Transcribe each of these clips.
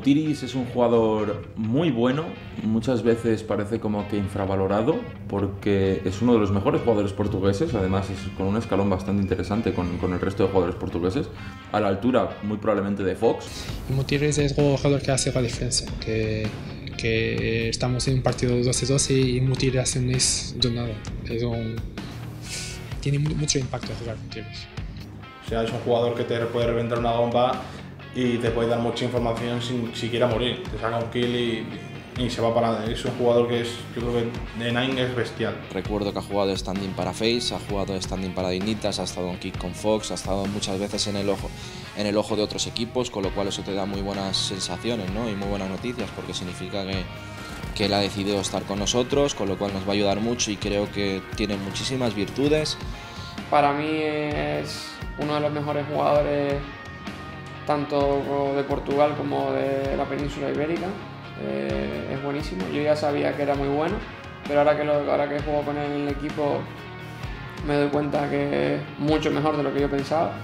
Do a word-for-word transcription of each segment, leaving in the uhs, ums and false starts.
Mutiris es un jugador muy bueno, muchas veces parece como que infravalorado, porque es uno de los mejores jugadores portugueses, además es con un escalón bastante interesante con, con el resto de jugadores portugueses, a la altura muy probablemente de Fox. Mutiris es un jugador que hace la diferencia, que, que estamos en un partido doce doce y Mutiris hace un mes de nada. Es un, tiene mucho impacto jugar Mutiris. O sea, es un jugador que te puede reventar una bomba y te puede dar mucha información sin siquiera morir. Te saca un kill y, y se va para... Es un jugador que es, yo creo que de Nine es bestial. Recuerdo que ha jugado standing para Face, ha jugado standing para Dignitas, ha estado en kick con Fox, ha estado muchas veces en el ojo, en el ojo de otros equipos, con lo cual eso te da muy buenas sensaciones, ¿no? Y muy buenas noticias, porque significa que, que él ha decidido estar con nosotros, con lo cual nos va a ayudar mucho y creo que tiene muchísimas virtudes. Para mí es uno de los mejores jugadores tanto de Portugal como de la península ibérica. Eh, es buenísimo, yo ya sabía que era muy bueno, pero ahora que, lo, ahora que juego con él en el equipo me doy cuenta que es mucho mejor de lo que yo pensaba.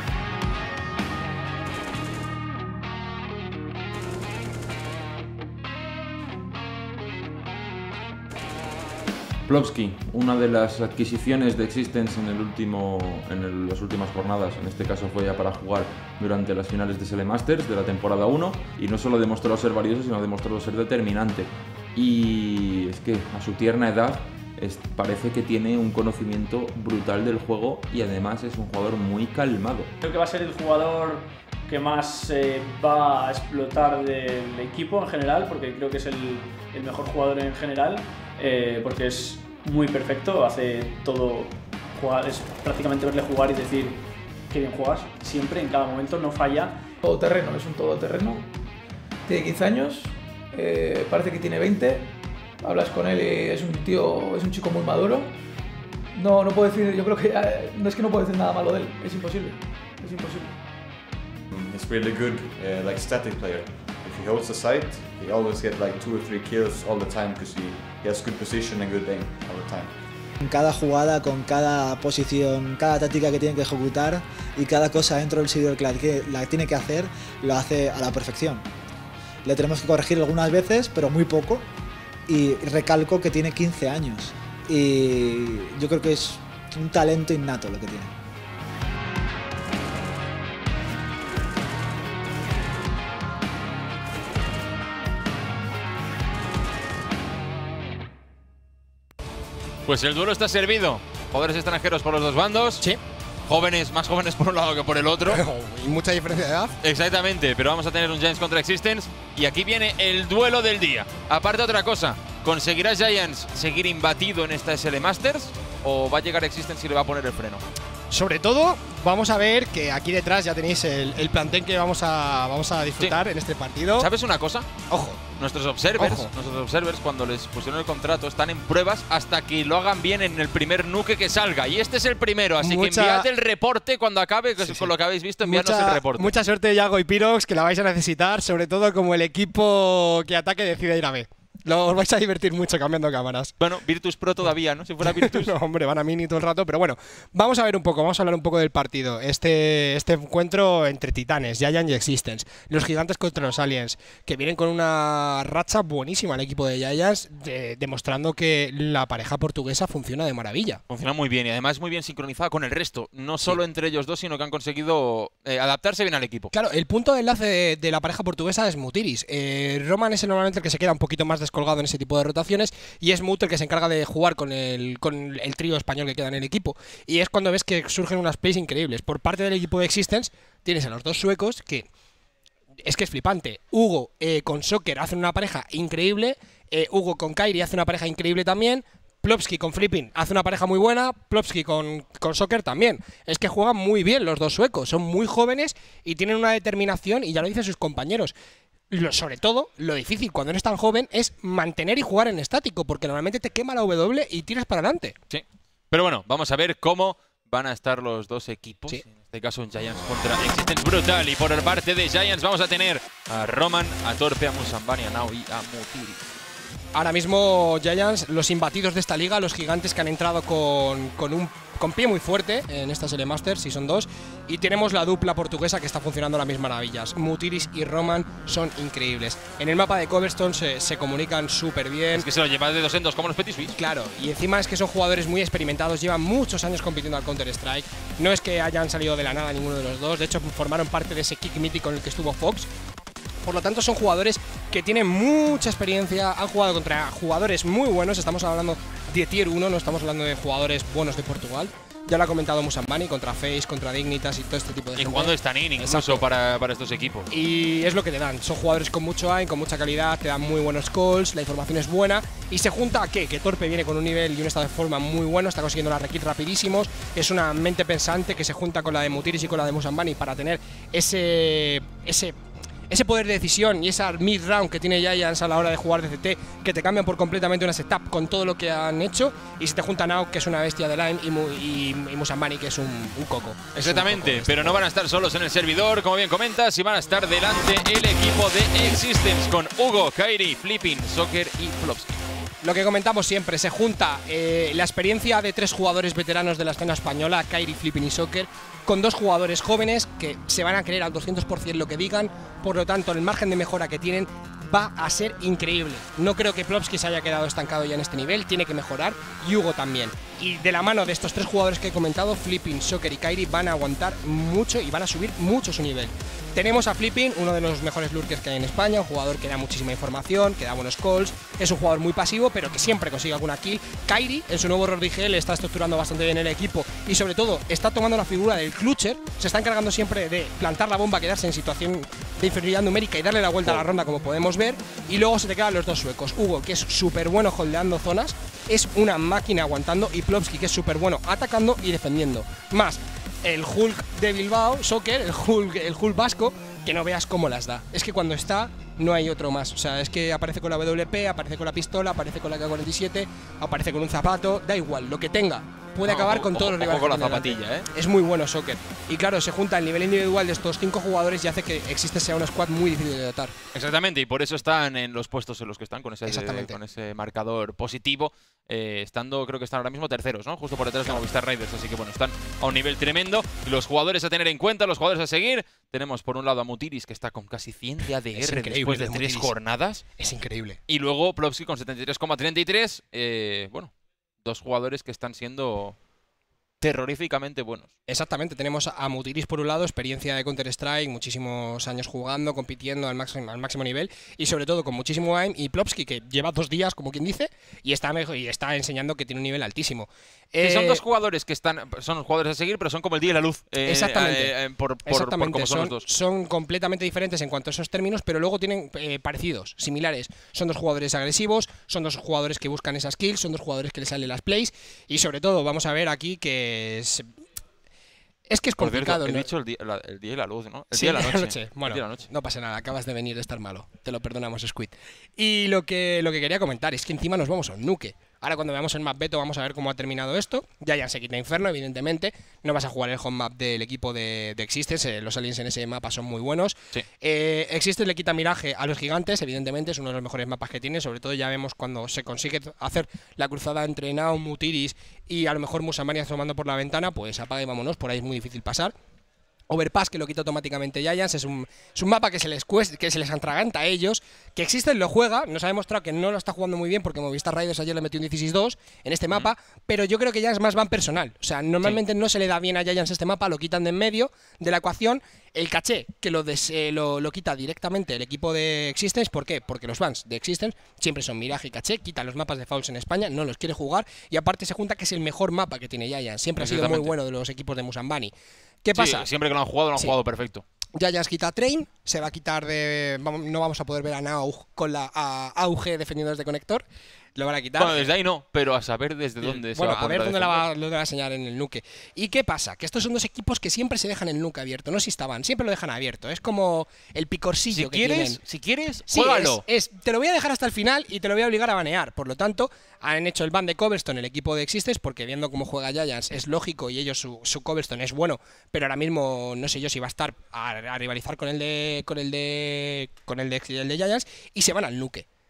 Plopski, una de las adquisiciones de Existence en, el último, en el, las últimas jornadas, en este caso fue ya para jugar durante las finales de S L Masters de la temporada uno, y no solo demostró ser valioso, sino demostró ser determinante. Y es que a su tierna edad es, parece que tiene un conocimiento brutal del juego y además es un jugador muy calmado. Creo que va a ser el jugador que más eh, va a explotar del equipo en general, porque creo que es el, el mejor jugador en general. Eh, porque es muy perfecto, hace todo, jugar, es prácticamente verle jugar y decir que bien juegas, siempre, en cada momento, no falla. Todoterreno, es un todoterreno, tiene quince años, eh, parece que tiene veinte, hablas con él y es un tío, es un chico muy maduro. No, no puedo decir, yo creo que, eh, no es que no puedo decir nada malo de él, es imposible, es imposible. He's really good, uh, like static player. If he holds the site, he always get like two or three kills all the time because he, he has good position and good aim all the time. En cada jugada, con cada posición, cada táctica que tiene que ejecutar y cada cosa dentro del servidor que la, que la tiene que hacer, lo hace a la perfección. Le tenemos que corregir algunas veces, pero muy poco, y recalco que tiene quince años y yo creo que es un talento innato lo que tiene. Pues el duelo está servido. Jugadores extranjeros por los dos bandos. Sí. Jóvenes, más jóvenes por un lado que por el otro. Y mucha diferencia de edad. Exactamente, pero vamos a tener un Giants contra Existence. Y aquí viene el duelo del día. Aparte otra cosa, ¿conseguirá Giants seguir imbatido en esta S L Masters? ¿O va a llegar Existence y le va a poner el freno? Sobre todo, vamos a ver que aquí detrás ya tenéis el, el plantel que vamos a, vamos a disfrutar sí. en este partido. ¿Sabes una cosa? Ojo. Nuestros observers, Ojo. nuestros observers, cuando les pusieron el contrato, están en pruebas hasta que lo hagan bien en el primer nuke que salga. Y este es el primero, así mucha, que enviad el reporte cuando acabe, sí, con sí. lo que habéis visto, enviadnos mucha, el reporte. Mucha suerte, Yago y Pirox, que la vais a necesitar, sobre todo como el equipo que ataque decide ir a B. Lo, os vais a divertir mucho cambiando cámaras. Bueno, Virtus Pro todavía, ¿no? Si fuera Virtus. No, hombre, van a mini todo el rato. Pero bueno, vamos a ver un poco, vamos a hablar un poco del partido. Este, este encuentro entre titanes, Giants y Existence. Los gigantes contra los aliens, que vienen con una racha buenísima el equipo de Giants, de, demostrando que la pareja portuguesa funciona de maravilla. Funciona muy bien y además muy bien sincronizada con el resto. No solo sí. entre ellos dos, sino que han conseguido eh, adaptarse bien al equipo. Claro, el punto de enlace de, de la pareja portuguesa es Mutiris. Eh, Roman es normalmente el que se queda un poquito más descolgado en ese tipo de rotaciones y es Mut el que se encarga de jugar con el, con el trío español que queda en el equipo, y es cuando ves que surgen unas plays increíbles. Por parte del equipo de Existence tienes a los dos suecos que es que es flipante. Hugo eh, con Soccer hacen una pareja increíble, eh, Hugo con Kairi hace una pareja increíble también, Plopski con Flipping hace una pareja muy buena, Plopski con, con Soccer también. Es que juegan muy bien los dos suecos, son muy jóvenes y tienen una determinación, y ya lo dicen sus compañeros. Lo, sobre todo, lo difícil cuando eres tan joven es mantener y jugar en estático, porque normalmente te quema la W y tiras para adelante. Sí. Pero bueno, vamos a ver cómo van a estar los dos equipos. Sí. En este caso, un Giants contra Existence brutal. Y por parte de Giants vamos a tener a Roman, a Torpe, a Musambani, a Nao y a Mutiris. Ahora mismo Giants, los imbatidos de esta liga, los gigantes que han entrado con, con un con pie muy fuerte en esta Serie Masters, si son dos, y tenemos la dupla portuguesa que está funcionando a las mismas maravillas. Mutiris y Roman son increíbles. En el mapa de Cobblestone se, se comunican súper bien. Es que se lo llevan de dos en dos como los Petit Suisse. Claro, y encima es que son jugadores muy experimentados, llevan muchos años compitiendo al Counter-Strike. No es que hayan salido de la nada ninguno de los dos, de hecho formaron parte de ese kick mítico en el que estuvo Fox. Por lo tanto, son jugadores que tienen mucha experiencia, han jugado contra jugadores muy buenos, estamos hablando de Tier uno, no estamos hablando de jugadores buenos de Portugal. Ya lo ha comentado Musambani, contra Face, contra Dignitas y todo este tipo de Y gente. jugando Stanin incluso para, para estos equipos. Y es lo que te dan, son jugadores con mucho aim, con mucha calidad, te dan muy buenos calls, la información es buena. Y se junta a qué, que Torpe viene con un nivel y un estado de forma muy bueno, está consiguiendo las rekills rapidísimos. Es una mente pensante que se junta con la de Mutiris y con la de Musambani para tener ese... ese Ese poder de decisión y esa mid-round que tiene Giants a la hora de jugar D C T, que te cambian por completamente una setup con todo lo que han hecho. Y se te junta Nao, que es una bestia de line, y, Mu y, y Musambani, que es un, un coco. Exactamente, un coco pero no van a estar solos en el servidor, como bien comentas, y van a estar delante el equipo de Existence con Hugo, Kairi, Flipping, Soccer y Flopsky. Lo que comentamos siempre, se junta eh, la experiencia de tres jugadores veteranos de la escena española, Kairi, Flipping y Soccer, con dos jugadores jóvenes que se van a creer al doscientos por cien lo que digan, por lo tanto el margen de mejora que tienen va a ser increíble. No creo que Plopsky se haya quedado estancado ya en este nivel, tiene que mejorar, y Hugo también. Y de la mano de estos tres jugadores que he comentado, Flipping, Soccer y Kairi, van a aguantar mucho y van a subir mucho su nivel. Tenemos a Flipping, uno de los mejores lurkers que hay en España, un jugador que da muchísima información, que da buenos calls, es un jugador muy pasivo, pero que siempre consigue alguna kill. Kairi, en su nuevo rol de I G L, está estructurando bastante bien el equipo y sobre todo está tomando la figura del clutcher, se está encargando siempre de plantar la bomba, quedarse en situación de inferioridad numérica y darle la vuelta a la ronda, como podemos ver, y luego se te quedan los dos suecos. Hugo, que es súper bueno holdeando zonas, es una máquina aguantando, y Plopsky, que es súper bueno atacando y defendiendo. Más el Hulk de Bilbao, Soccer, el Hulk, el Hulk vasco, que no veas cómo las da. Es que cuando está, no hay otro más. O sea, es que aparece con la W P, aparece con la pistola, aparece con la K cuarenta y siete, aparece con un zapato, da igual, lo que tenga. Puede No, acabar ojo, con todos los ojo rivales. con que la tiene delante. zapatilla, ¿eh? Es muy bueno Soccer. Y claro, se junta el nivel individual de estos cinco jugadores y hace que existe sea una squad muy difícil de dotar. Exactamente, y por eso están en los puestos en los que están, con ese, Exactamente. con ese marcador positivo, eh, estando, creo que están ahora mismo terceros, ¿no? Justo por detrás de Movistar Raiders, así que bueno, están a un nivel tremendo. Y los jugadores a tener en cuenta, los jugadores a seguir, tenemos por un lado a Mutiris, que está con casi cien de A D R después de tres jornadas. Es increíble. Y luego Plopsky con setenta y tres coma treinta y tres, eh, bueno, dos jugadores que están siendo terroríficamente buenos. Exactamente, tenemos a Mutiris por un lado, experiencia de Counter-Strike, muchísimos años jugando, compitiendo al máximo, al máximo nivel y sobre todo con muchísimo aim, y Plopsky, que lleva dos días, como quien dice, y está, mejor, y está enseñando que tiene un nivel altísimo. Sí, Eh, son dos jugadores que están, son jugadores a seguir, pero son como el día y la luz. eh, Exactamente. eh, eh, por, por, Exactamente, por cómo son, son, los dos. son completamente diferentes en cuanto a esos términos, pero luego tienen eh, parecidos, similares. Son dos jugadores agresivos, son dos jugadores que buscan esas kills, son dos jugadores que les salen las plays, y sobre todo vamos a ver aquí que es, es que es Por cierto, complicado. he ¿no? dicho el día, la- el día y la luz, ¿no? El Sí, día y la noche. Bueno, El día y la noche. no pasa nada, acabas de venir de estar malo. Te lo perdonamos, Squid. Y lo que, lo que quería comentar es que encima nos vamos a un nuke. Ahora cuando veamos el map Beto vamos a ver cómo ha terminado esto. Ya ya se quita Inferno, evidentemente. No vas a jugar el home map del equipo de, de Existence. eh, Los aliens en ese mapa son muy buenos. Sí. Eh, Existence le quita Mirage a los gigantes, evidentemente. Es uno de los mejores mapas que tiene. Sobre todo ya vemos cuando se consigue hacer la cruzada entre Nao, Mutiris y a lo mejor Musambani asomando por la ventana. Pues apaga y vámonos, por ahí es muy difícil pasar. Overpass, que lo quita automáticamente Giants, es un, es un mapa que se les cuesta, que se les atraganta a ellos, que Existen lo juega, nos ha demostrado que no lo está jugando muy bien porque Movistar Raiders ayer le metió un dieciséis dos en este mapa, pero yo creo que ya es más van personal, o sea, normalmente sí. no se le da bien a Giants este mapa, lo quitan de en medio de la ecuación, el caché que lo, des, eh, lo, lo quita directamente el equipo de Existence, ¿por qué? Porque los fans de Existence siempre son Mirage y caché, quitan los mapas de fouls en España, no los quiere jugar y aparte se junta que es el mejor mapa que tiene Giants, siempre ha sido muy bueno de los equipos de Musambani. ¿Qué pasa? Sí, siempre que lo han jugado, lo han sí. jugado perfecto. Giants quita Train, se va a quitar de... No vamos a poder ver a Nao con la a Auge defendiendo desde conector. Lo van a quitar. Bueno, desde ahí no, pero a saber desde dónde se bueno, va a a ver poner dónde a la va, dónde la va a enseñar en el nuke. ¿Y qué pasa? Que estos son dos equipos que siempre se dejan el nuke abierto. No si estaban, siempre lo dejan abierto. Es como el picorcillo si que quieres, tienen. Si quieres, sí, juégalo. Es, es, te lo voy a dejar hasta el final y te lo voy a obligar a banear. Por lo tanto, han hecho el ban de Cobblestone el equipo de Existence porque viendo cómo juega Giants es lógico y ellos su, su Cobblestone es bueno, pero ahora mismo no sé yo si va a estar a, a rivalizar con el de con el de con el de, el de Giants y se van al nuke.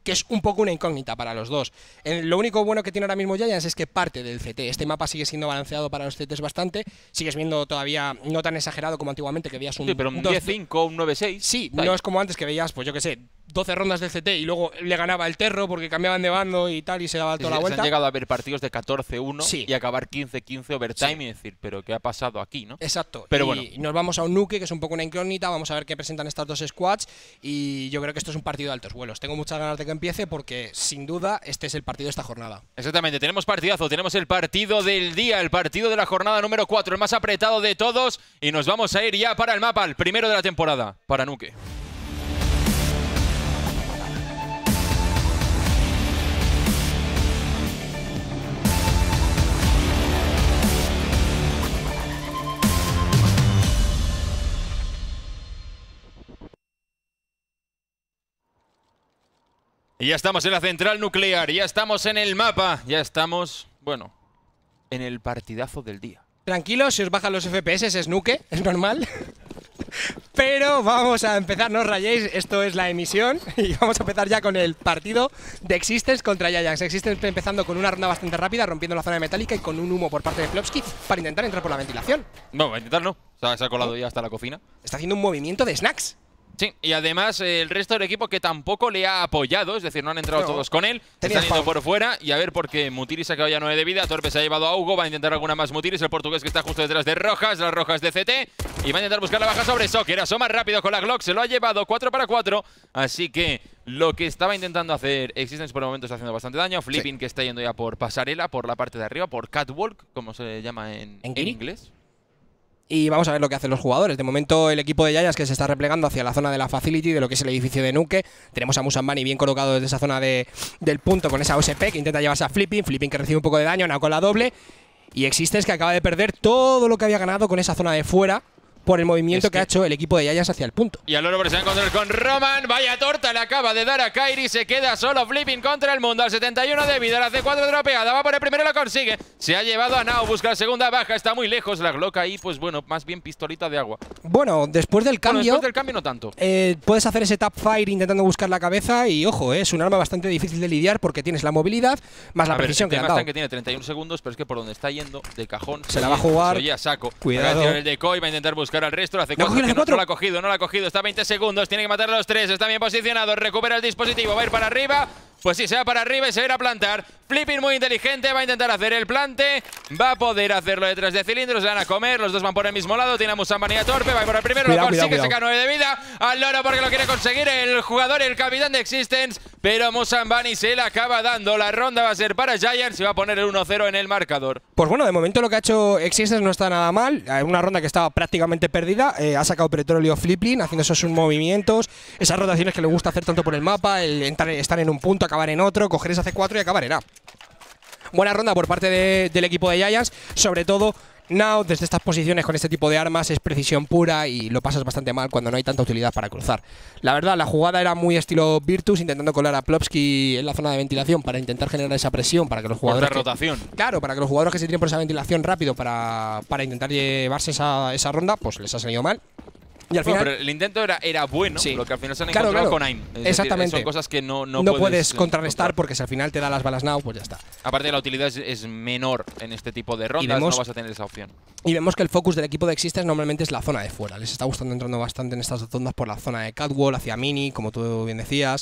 que es un poco una incógnita para los dos. Eh, lo único bueno que tiene ahora mismo Giants es que parte del C T. Este mapa sigue siendo balanceado para los C Ts bastante. Sigues viendo todavía no tan exagerado como antiguamente, que veías un, sí, pero un diez cinco, un nueve seis. Sí, no es como antes que veías, pues yo qué sé, doce rondas del C T y luego le ganaba el Terro porque cambiaban de bando y tal y se daba Sí, toda sí, la vuelta. Se han llegado a ver partidos de catorce uno Sí. y acabar quince quince overtime Sí. y decir, pero ¿qué ha pasado aquí, no? Exacto. Pero y bueno. nos vamos a un Nuke, que es un poco una incógnita. Vamos a ver qué presentan estas dos squads. Y yo creo que esto es un partido de altos vuelos. Tengo muchas ganas de que empiece porque, sin duda, este es el partido de esta jornada. Exactamente, tenemos partidazo, tenemos el partido del día, el partido de la jornada número cuatro, el más apretado de todos. Y nos vamos a ir ya para el mapa, el primero de la temporada, para Nuke. Y ya estamos en la central nuclear, ya estamos en el mapa, ya estamos, bueno, en el partidazo del día. Tranquilos, si os bajan los F P S es Nuke, es normal. Pero vamos a empezar, no os rayéis, esto es la emisión y vamos a empezar ya con el partido de Existence contra Giants. Existence empezando con una ronda bastante rápida, rompiendo la zona de metálica y con un humo por parte de Flopsky para intentar entrar por la ventilación. No, a intentar no, se ha, se ha colado ya hasta la cocina. Está haciendo un movimiento de snacks. Sí, y además eh, el resto del equipo que tampoco le ha apoyado, es decir, no han entrado No. todos con él, Tenía están yendo spawn. por fuera y a ver por qué Mutiris ha quedado ya nueve de vida, Torpe se ha llevado a Hugo, va a intentar alguna más Mutiris, el portugués que está justo detrás de Rojas, las Rojas de C T, y va a intentar buscar la baja sobre Soccer, asoma rápido con la Glock, se lo ha llevado cuatro para cuatro, así que lo que estaba intentando hacer Existence por el momento está haciendo bastante daño, Flipping que está yendo ya por pasarela, por la parte de arriba, por catwalk, como se llama en, ¿En en Guiri? inglés. Y vamos a ver lo que hacen los jugadores. De momento el equipo de Giants que se está replegando hacia la zona de la facility, de lo que es el edificio de Nuke. Tenemos a Musambani bien colocado desde esa zona de, del punto con esa O S P que intenta llevarse a Flipping. Flipping que recibe un poco de daño, Nao con la doble. Y Existence que acaba de perder todo lo que había ganado con esa zona de fuera por el movimiento Es que, que- ha hecho el equipo de Giants hacia el punto. Y al loro se va a encontrar con Roman. Vaya torta le acaba de dar a Kairi. Se queda solo Flipping contra el mundo. Al setenta y uno de vida. La C cuatro dropeada. Va por el primero y lo consigue. Se ha llevado a Nao. Busca la segunda baja. Está muy lejos. La Glock ahí, pues bueno, más bien pistolita de agua. Bueno, después del Bueno, cambio, después del cambio no tanto. eh, puedes hacer ese tap fire intentando buscar la cabeza. Y ojo, eh, es un arma bastante difícil de lidiar porque tienes la movilidad más la A ver, precisión el que le han tema dado. está en que tiene treinta y un segundos, pero es que por donde está yendo, de cajón, Se la va a jugar. Se oye a saco. Cuidado. Va a tirar el decoy, va a intentar buscar al resto. La C ¿No ha cuatro, cogido la que C cuatro? no, no la ha cogido, no la ha cogido. Está a veinte segundos, tiene que matar a los tres. Está bien posicionado, recupera el dispositivo, va a ir para arriba. Pues sí, se va para arriba y se va a ir a plantar. Flipping muy inteligente, va a intentar hacer el plante. Va a poder hacerlo detrás de cilindros, le van a comer. Los dos van por el mismo lado. Tiene a Musambani y a Torpe, va a ir por el primero. Cuidado, lo consigue, cuidado, saca nueve de vida. Al loro porque lo quiere conseguir el jugador, el capitán de Existence. Pero Musambani se la acaba dando. La ronda va a ser para Giants y va a poner el uno cero en el marcador. Pues bueno, de momento lo que ha hecho Existence no está nada mal. Eh, Una ronda que estaba prácticamente perdida. Eh, ha sacado petróleo Flipping, haciendo esos movimientos, esas rotaciones que le gusta hacer tanto por el mapa, el entrar, estar en un punto, acabar en otro, coger esa C cuatro y acabar en A. Buena ronda por parte de- del equipo de Giants, sobre todo Nao desde estas posiciones con este tipo de armas es precisión pura y lo pasas bastante mal cuando no hay tanta utilidad para cruzar. La verdad, la jugada era muy estilo Virtus, intentando colar a Plopsky en la zona de ventilación para intentar generar esa presión para que los jugadores... Corta que- rotación. Claro, para que los jugadores que se tiren por esa ventilación rápido para, para intentar llevarse esa, esa ronda, pues les ha salido mal. Y al Bueno, final pero el intento era, era bueno, Sí. lo que al final se han Claro, encontrado claro. con AIM. Es decir, Exactamente. son cosas que no, no, no, puedes, puedes eh, contrarrestar encontrar. porque si al final te da las balas Nao, pues ya está. Aparte, la utilidad es, es menor en este tipo de rondas, vemos- no vas a tener esa opción. Y vemos que el focus del equipo de Existence normalmente es la zona de fuera. Les está gustando entrando bastante en estas dos rondas por la zona de Catwall, hacia Mini, como tú bien decías.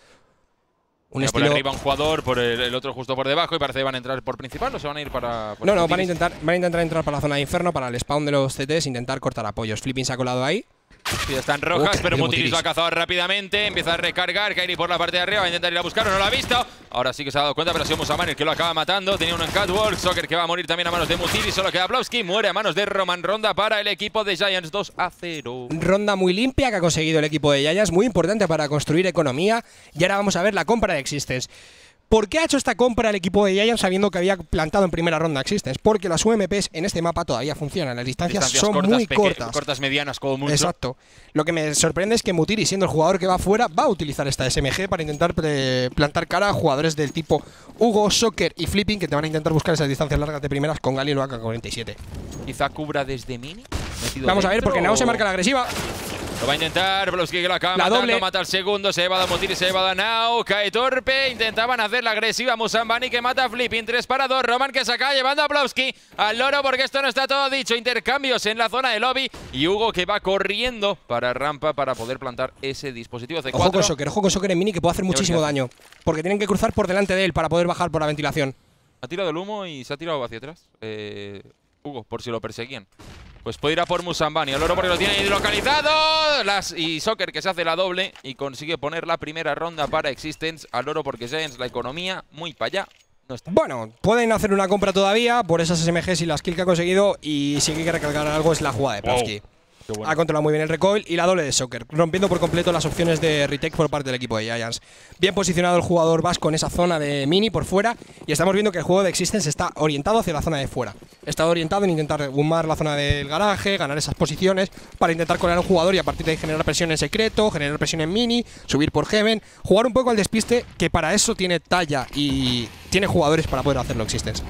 Un Mira, estilo... Por arriba un jugador, por el, el otro justo por debajo, y parece que van a entrar por principal o se van a ir para. por No, no, van a, Mutiris? intentar, van a intentar entrar para la zona de Inferno, para el spawn de los C Ts, intentar cortar apoyos. Flipping se ha colado ahí. Sí, están Oh, rojas, qué pero rápido Mutiris lo ha Mutiris. cazado rápidamente. Empieza a recargar. Kairi por la parte de arriba. Va a intentar ir a buscarlo. No lo ha visto. Ahora sí que se ha dado cuenta, pero ha sido Musamman el que lo acaba matando. Tenía uno en Catwalk. Soccer que va a morir también a manos de Mutiris. Solo queda Plowski. Muere a manos de Roman. Ronda para el equipo de Giants dos a cero. Ronda muy limpia que ha conseguido el equipo de Giants, muy importante para construir economía. Y ahora vamos a ver la compra de Existence. ¿Por qué ha hecho esta compra el equipo de Giants sabiendo que había plantado en primera ronda Existence? Porque las U M Ps en este mapa todavía funcionan, las distancias, Distancias son cortas, muy peque- cortas. cortas medianas como mucho. Exacto. Lo que me sorprende es que Mutiris, siendo el jugador que va afuera, va a utilizar esta S M G para intentar eh, plantar cara a jugadores del tipo Hugo, Soccer y Flipping, que te van a intentar buscar esas distancias largas de primeras con Galil o A K cuarenta y siete. Quizá cubra desde mini. Metido Vamos a ver, dentro, porque Nao se o- marca la agresiva. Lo va a intentar, Blowski que lo acaba La matando, doble. mata al segundo, se lleva a Mutiris, se lleva a Now, cae Torpe, intentaban hacer la agresiva Musambani que mata a Flipping, tres para dos, Roman que se acaba llevando a Blowski al loro porque esto no está todo dicho, intercambios en la zona de lobby y Hugo que va corriendo para rampa para poder plantar ese dispositivo C cuatro. Ojo con Soccer, ojo con Soccer en mini que puede hacer muchísimo qué hace. daño, porque tienen que cruzar por delante de él para poder bajar por la ventilación. Ha tirado el humo y se ha tirado hacia atrás. Eh, Hugo, por si lo perseguían. Pues puede ir a por Musambani. Al oro porque lo tiene ahí localizado. Las, y Soccer que se hace la doble y consigue poner la primera ronda para Existence. Al oro porque Giants, la economía, muy para allá. No está. Bueno, pueden hacer una compra todavía por esas S M Gs y las kills que ha conseguido. Y si hay que recalcar algo es la jugada de Plowski. Wow. Qué bueno. Ha controlado muy bien el recoil y la doble de Soccer, rompiendo por completo las opciones de retake por parte del equipo de Giants. Bien posicionado el jugador vasco en esa zona de mini por fuera y estamos viendo que el juego de Existence está orientado hacia la zona de fuera. Está orientado en intentar boomar la zona del garaje, ganar esas posiciones para intentar colar al jugador y a partir de ahí generar presión en secreto, generar presión en mini, subir por Heaven, jugar un poco al despiste, que para eso tiene talla y tiene jugadores para poder hacerlo Existence.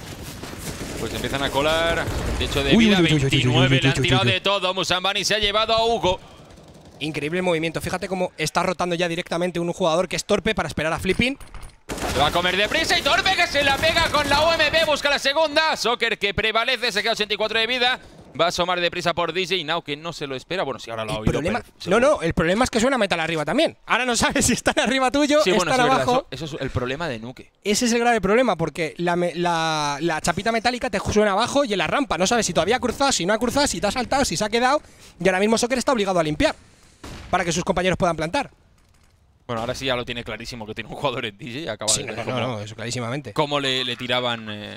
Pues empiezan a colar. veintiocho de Uy, vida, uy, uy, uy, uy, uy, veintinueve. uy, uy, Le han uy, tirado uy, uy. de todo. Musambani se ha llevado a Hugo. Increíble movimiento. Fíjate cómo está rotando ya directamente un jugador que es torpe para esperar a Flipping. Se va a comer deprisa y Torpe que se la pega con la U M P. Busca la segunda. Soccer que prevalece. Se queda ochenta y cuatro de vida. Va a asomar deprisa por D J y Now que no se lo espera. Bueno, si ahora lo ha El oído. problema, pero no, seguro. no, el problema es que suena metal arriba también. Ahora no sabes si están arriba tuyo, Sí, bueno, están es verdad, abajo. Eso, eso es el problema de Nuke. Ese es el grave problema, porque la, me- la- la chapita metálica te suena abajo y en la rampa no sabes si todavía ha cruzado, si no ha cruzado, si te ha saltado, si se ha quedado. Y ahora mismo Soccer está obligado a limpiar para que sus compañeros puedan plantar. Bueno, ahora sí ya lo tiene clarísimo que tiene un jugador en D J y acaba Sí, de no, ver no, cómo, no, eso clarísimamente. cómo le, le tiraban eh,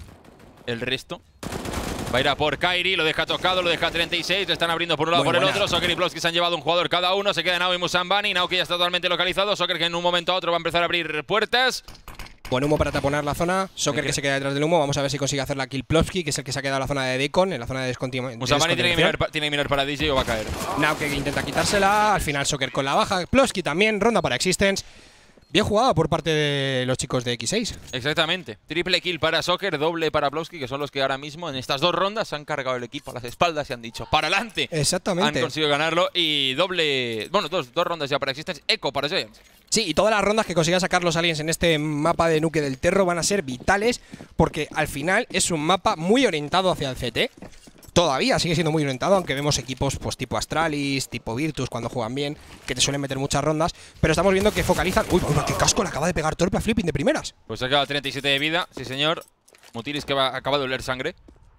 el resto. Va a ir a por Kairi, lo deja tocado, lo deja treinta y seis, le están abriendo por un lado Muy por el buena. otro. Soccer y Plowski se han llevado un jugador cada uno, se queda Nao y Musambani. Nao que ya está totalmente localizado, Soccer que en un momento a otro va a empezar a abrir puertas. Buen humo para taponar la zona. Soccer que se queda detrás del humo. Vamos a ver si consigue hacer la kill Plowski, que es el que se ha quedado en la zona de Deacon, en la zona de descontinuidad. Musambani tiene que, mirar, pa- tiene que mirar para D J o va a caer. Now que intenta quitársela. Al final Soccer con la baja. Plowski también. Ronda para Existence. Bien jugado por parte de los chicos de X seis. Exactamente. Triple kill para Soccer, doble para Plowski, que son los que ahora mismo en estas dos rondas se han cargado el equipo a las espaldas y han dicho ¡para adelante! Exactamente. Han conseguido ganarlo y doble. Bueno, dos, dos rondas ya para Existence. Eco para Giants. Sí, y todas las rondas que consigan sacar los aliens en este mapa de Nuke del Terro van a ser vitales porque al final es un mapa muy orientado hacia el C T. Todavía sigue siendo muy orientado, aunque vemos equipos pues tipo Astralis, tipo Virtus cuando juegan bien, que te suelen meter muchas rondas, pero estamos viendo que focalizan… ¡Uy, uy, qué casco le acaba de pegar Torpe a Flipping de primeras! Pues se ha quedado treinta y siete de vida, sí señor. Mutiris que va, acaba de oler sangre.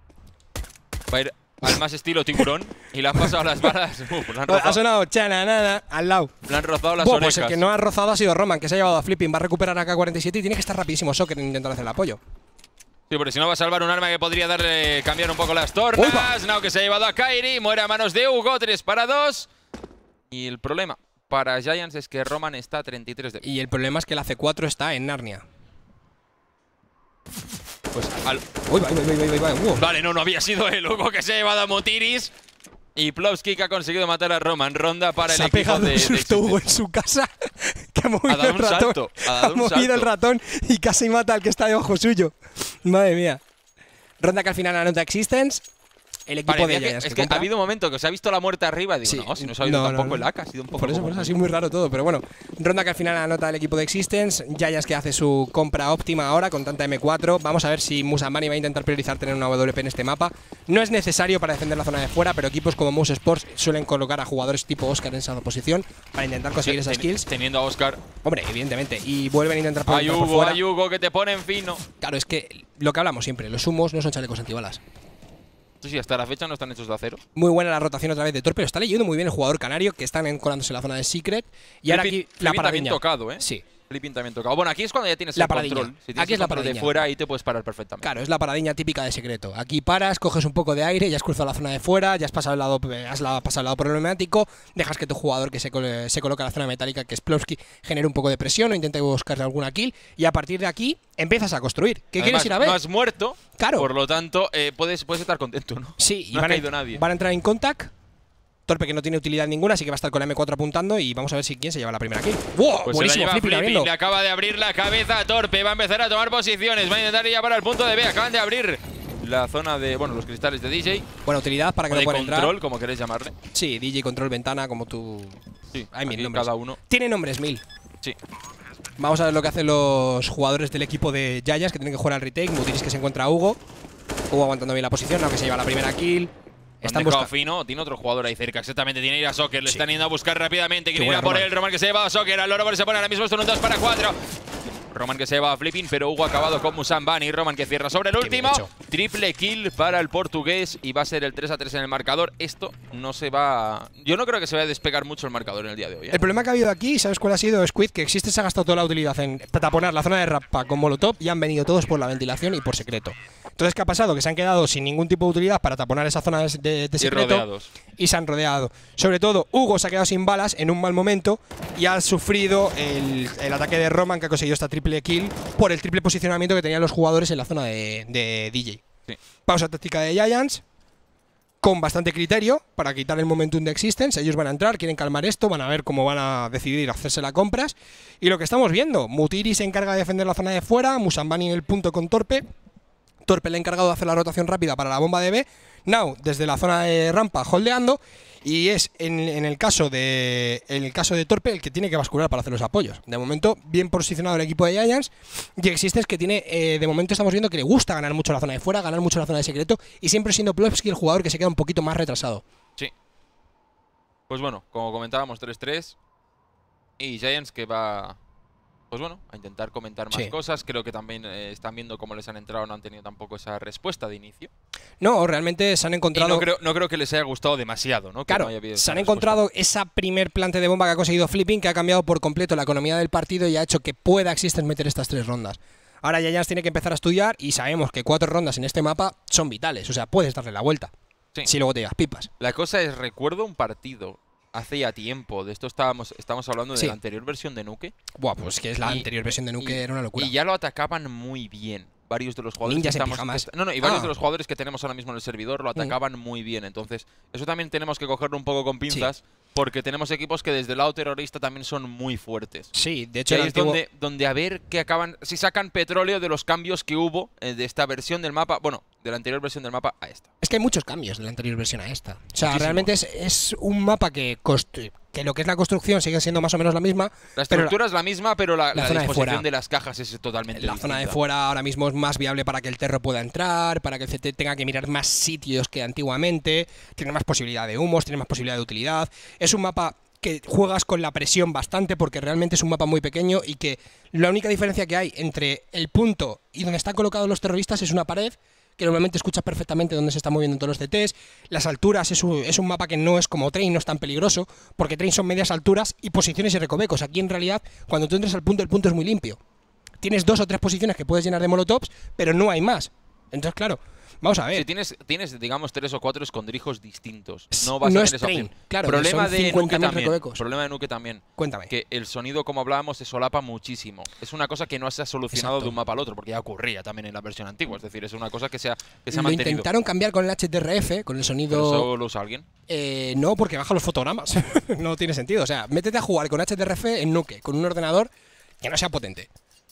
Va a ir al más estilo tiburón y le han pasado las balas. Uf, le han Ha rozado, sonado chananana al lado. le han rozado las Buah, orejas. pues el que no ha rozado ha sido Roman, que se ha llevado a Flipping, va a recuperar a K cuarenta y siete y tiene que estar rapidísimo Soccer en intentar hacer el apoyo. Sí, porque si no va a salvar un arma que podría darle cambiar un poco las tornas. Upa. Now que se ha llevado a Kairi, muere a manos de Hugo, tres para dos. Y el problema para Giants es que Roman está a treinta y tres de vida. Y el problema es que la C cuatro está en Narnia. Pues al… Uy, va, uy, uy, uy, uy, uy, uy. Vale, no, no había sido el Hugo que se ha llevado a Mutiris. Y Plowski que ha conseguido matar a Roman. Ronda para Se el ha equipo pegado de, un de susto Hugo Existence. en su casa, que ha movido Ha dado el un ratón, salto, ha dado ha un movido salto. el ratón y casi mata al que está debajo suyo. Madre mía. Ronda que al final anota Existence. El equipo Parecía de que- Giants es que que ha compra. habido un momento que se ha visto la muerte arriba. Digo, Sí. no, si no se ha oído No, no, tampoco no. el A K, ha sido un poco. Por eso, por como- eso ha sido muy raro todo, pero bueno. Ronda que al final anota el equipo de Existence. Giants que hace su compra óptima ahora con tanta M cuatro. Vamos a ver si Musambani va a intentar priorizar tener una W P en este mapa. No es necesario para defender la zona de fuera, pero equipos como Moose Sports suelen colocar a jugadores tipo Oscar en esa posición para intentar conseguir esas Ten- kills. Teniendo a Oscar. Hombre, evidentemente. Y vuelven a intentar Hay priorizar por Hugo, fuera. hay Hugo que te ponen fino. Claro, es que lo que hablamos siempre, los humos no son chalecos antibalas. Sí, sí, hasta la fecha no están hechos de acero. Muy buena la rotación otra vez de Torpe, pero está leyendo muy bien el jugador canario, que están en- colándose en la zona de Secret. Y ahora Flipping- aquí la Flipping también paradiña. tocado, ¿eh? Sí. Flipping también tocado. Bueno, aquí es cuando ya tienes La el paradiña. control. Si tienes Aquí el es la control de paradiña. fuera, ahí te puedes parar perfectamente. Claro, es la paradiña típica de secreto. Aquí paras, coges un poco de aire, ya has cruzado la zona de fuera, ya has pasado el lado, has la- pasado el lado problemático, dejas que tu jugador que se, col- se coloca en la zona metálica, que es Plowski, genere un poco de presión o intente buscar alguna kill, y a partir de aquí empiezas a construir. ¿Qué Además, quieres ir a ver? No has muerto. Claro. Por lo tanto, eh, puedes, puedes estar contento, ¿no? Sí, y no ha van, a, caído nadie. van a entrar en contact. Torpe que no tiene utilidad ninguna, así que va a estar con la M cuatro apuntando y vamos a ver si quién se lleva la primera kill. ¡Wow! Pues Buenísimo, se la lleva Flipping Flipping, abriendo. le acaba de abrir la cabeza a Torpe, va a empezar a tomar posiciones, va a intentar ir ya para el punto de B, acaban de abrir la zona de, bueno, los cristales de D J. Buena utilidad para que o no de puedan control, entrar. como queréis llamarle. Sí, D J, control, ventana, como tú. Sí, hay mil aquí nombres. cada uno. Tiene nombres mil. Sí. Vamos a ver lo que hacen los jugadores del equipo de Giants, que tienen que jugar al retake. Mutiris, que se encuentra a Hugo. Hugo aguantando bien la posición, aunque se lleva la primera kill. Están Están buscando. fino, tiene otro jugador ahí cerca, exactamente, tiene que ir a Soccer, le están yendo a buscar rápidamente, quiere ir buena a por Roman. él, Roman que se lleva a Soccer, al loro se pone ahora mismo, esto en un dos para cuatro. Roman que se lleva a Flipping, pero Hugo ha acabado con Musambani. Roman que cierra sobre el Qué bien último. hecho. Triple kill para el portugués y va a ser el tres a tres en el marcador. Esto no se va a... Yo no creo que se vaya a despegar mucho el marcador en el día de hoy, ¿eh? El problema que ha habido aquí, ¿sabes cuál ha sido? Squid, que Existe se ha gastado toda la utilidad en taponar la zona de rampa con molotov y han venido todos por la ventilación y por secreto. Entonces, ¿qué ha pasado? Que se han quedado sin ningún tipo de utilidad para taponar esa zona de, de, de secreto. Y rodeados. Y se han rodeado. Sobre todo, Hugo se ha quedado sin balas en un mal momento y ha sufrido el, el ataque de Roman, que ha conseguido esta triple kill por el triple posicionamiento que tenían los jugadores en la zona de, de D J. Sí. Pausa táctica de Giants, con bastante criterio para quitar el momentum de Existence. Ellos van a entrar, quieren calmar esto, van a ver cómo van a decidir hacerse las compras. Y lo que estamos viendo, Mutiri se encarga de defender la zona de fuera, Musambani en el punto con Torpe. Torpe le ha encargado de hacer la rotación rápida para la bomba de B. Now, desde la zona de rampa, holdeando. Y es en, en, el caso de, en el caso de Torpe el que tiene que bascular para hacer los apoyos. De momento, bien posicionado el equipo de Giants. Y Existence que tiene, eh, de momento estamos viendo que le gusta ganar mucho la zona de fuera, ganar mucho la zona de secreto. Y siempre siendo Plopsky el jugador que se queda un poquito más retrasado. Sí. Pues bueno, como comentábamos, tres tres. Y Giants que va... Pues bueno, a intentar comentar más Sí. cosas. Creo que también eh, están viendo cómo les han entrado, no han tenido tampoco esa respuesta de inicio. No, realmente se han Y encontrado... no creo, no creo que les haya gustado demasiado, ¿no? Que Claro, no haya habido se esa han respuesta. encontrado esa primer plante de bomba que ha conseguido Flipping, que ha cambiado por completo la economía del partido y ha hecho que pueda Existence meter estas tres rondas. Ahora Giants tiene que empezar a estudiar y sabemos que cuatro rondas en este mapa son vitales. O sea, puedes darle la vuelta. Sí. Si luego te llevas pipas. La cosa es, recuerdo un partido hace ya tiempo, de esto estábamos, estamos hablando de Sí. la anterior versión de Nuke. Buah, pues que es la Y- anterior versión de Nuke, y- era una locura. Y ya lo atacaban muy bien. Varios de los jugadores Ninjas que en estamos, pijamas. que est- no, no, y varios Ah. de los jugadores que tenemos ahora mismo en el servidor lo atacaban muy bien. Entonces, eso también tenemos que cogerlo un poco con pinzas, porque tenemos equipos que desde el lado terrorista también son muy fuertes. Sí, de hecho Y ahí el es antiguo- donde, donde a ver qué acaban, si sacan petróleo de los cambios que hubo eh, de esta versión del mapa, bueno, de la anterior versión del mapa a esta. Es que hay muchos cambios de la anterior versión a esta. O sea, Muchísimos. realmente es, es un mapa que, constru- que lo que es la construcción sigue siendo más o menos la misma. La pero estructura es la misma, pero la, la la zona de disposición fuera. de las cajas es totalmente La zona de distinta. fuera ahora mismo es más viable para que el terro pueda entrar, para que el C T tenga que mirar más sitios que antiguamente, tiene más posibilidad de humos, tiene más posibilidad de utilidad. Es un mapa que juegas con la presión bastante porque realmente es un mapa muy pequeño y que la única diferencia que hay entre el punto y donde están colocados los terroristas es una pared que normalmente escuchas perfectamente dónde se están moviendo todos los C Ts. Las alturas es un, es un mapa que no es como Train, no es tan peligroso, porque Train son medias alturas y posiciones y recovecos. Aquí en realidad, cuando tú entras al punto, el punto es muy limpio. Tienes dos o tres posiciones que puedes llenar de molotovs, pero no hay más. Entonces, claro, vamos a ver. Si tienes, tienes, digamos, tres o cuatro escondrijos distintos, no vas no a es tener esa Train, opción. claro, problema son de cincuenta Nuke mil también. recovecos. Problema de Nuke también. Cuéntame. Que el sonido, como hablábamos, se solapa muchísimo. Es una cosa que no se ha solucionado Exacto. de un mapa al otro, porque ya ocurría también en la versión antigua. Es decir, es una cosa que se ha, que se ha Lo mantenido. intentaron cambiar con el H D R F, con el Pero sonido... eso lo usa alguien. Eh, no, porque baja los fotogramas. No tiene sentido. O sea, métete a jugar con H D R F en Nuke, con un ordenador que no sea potente.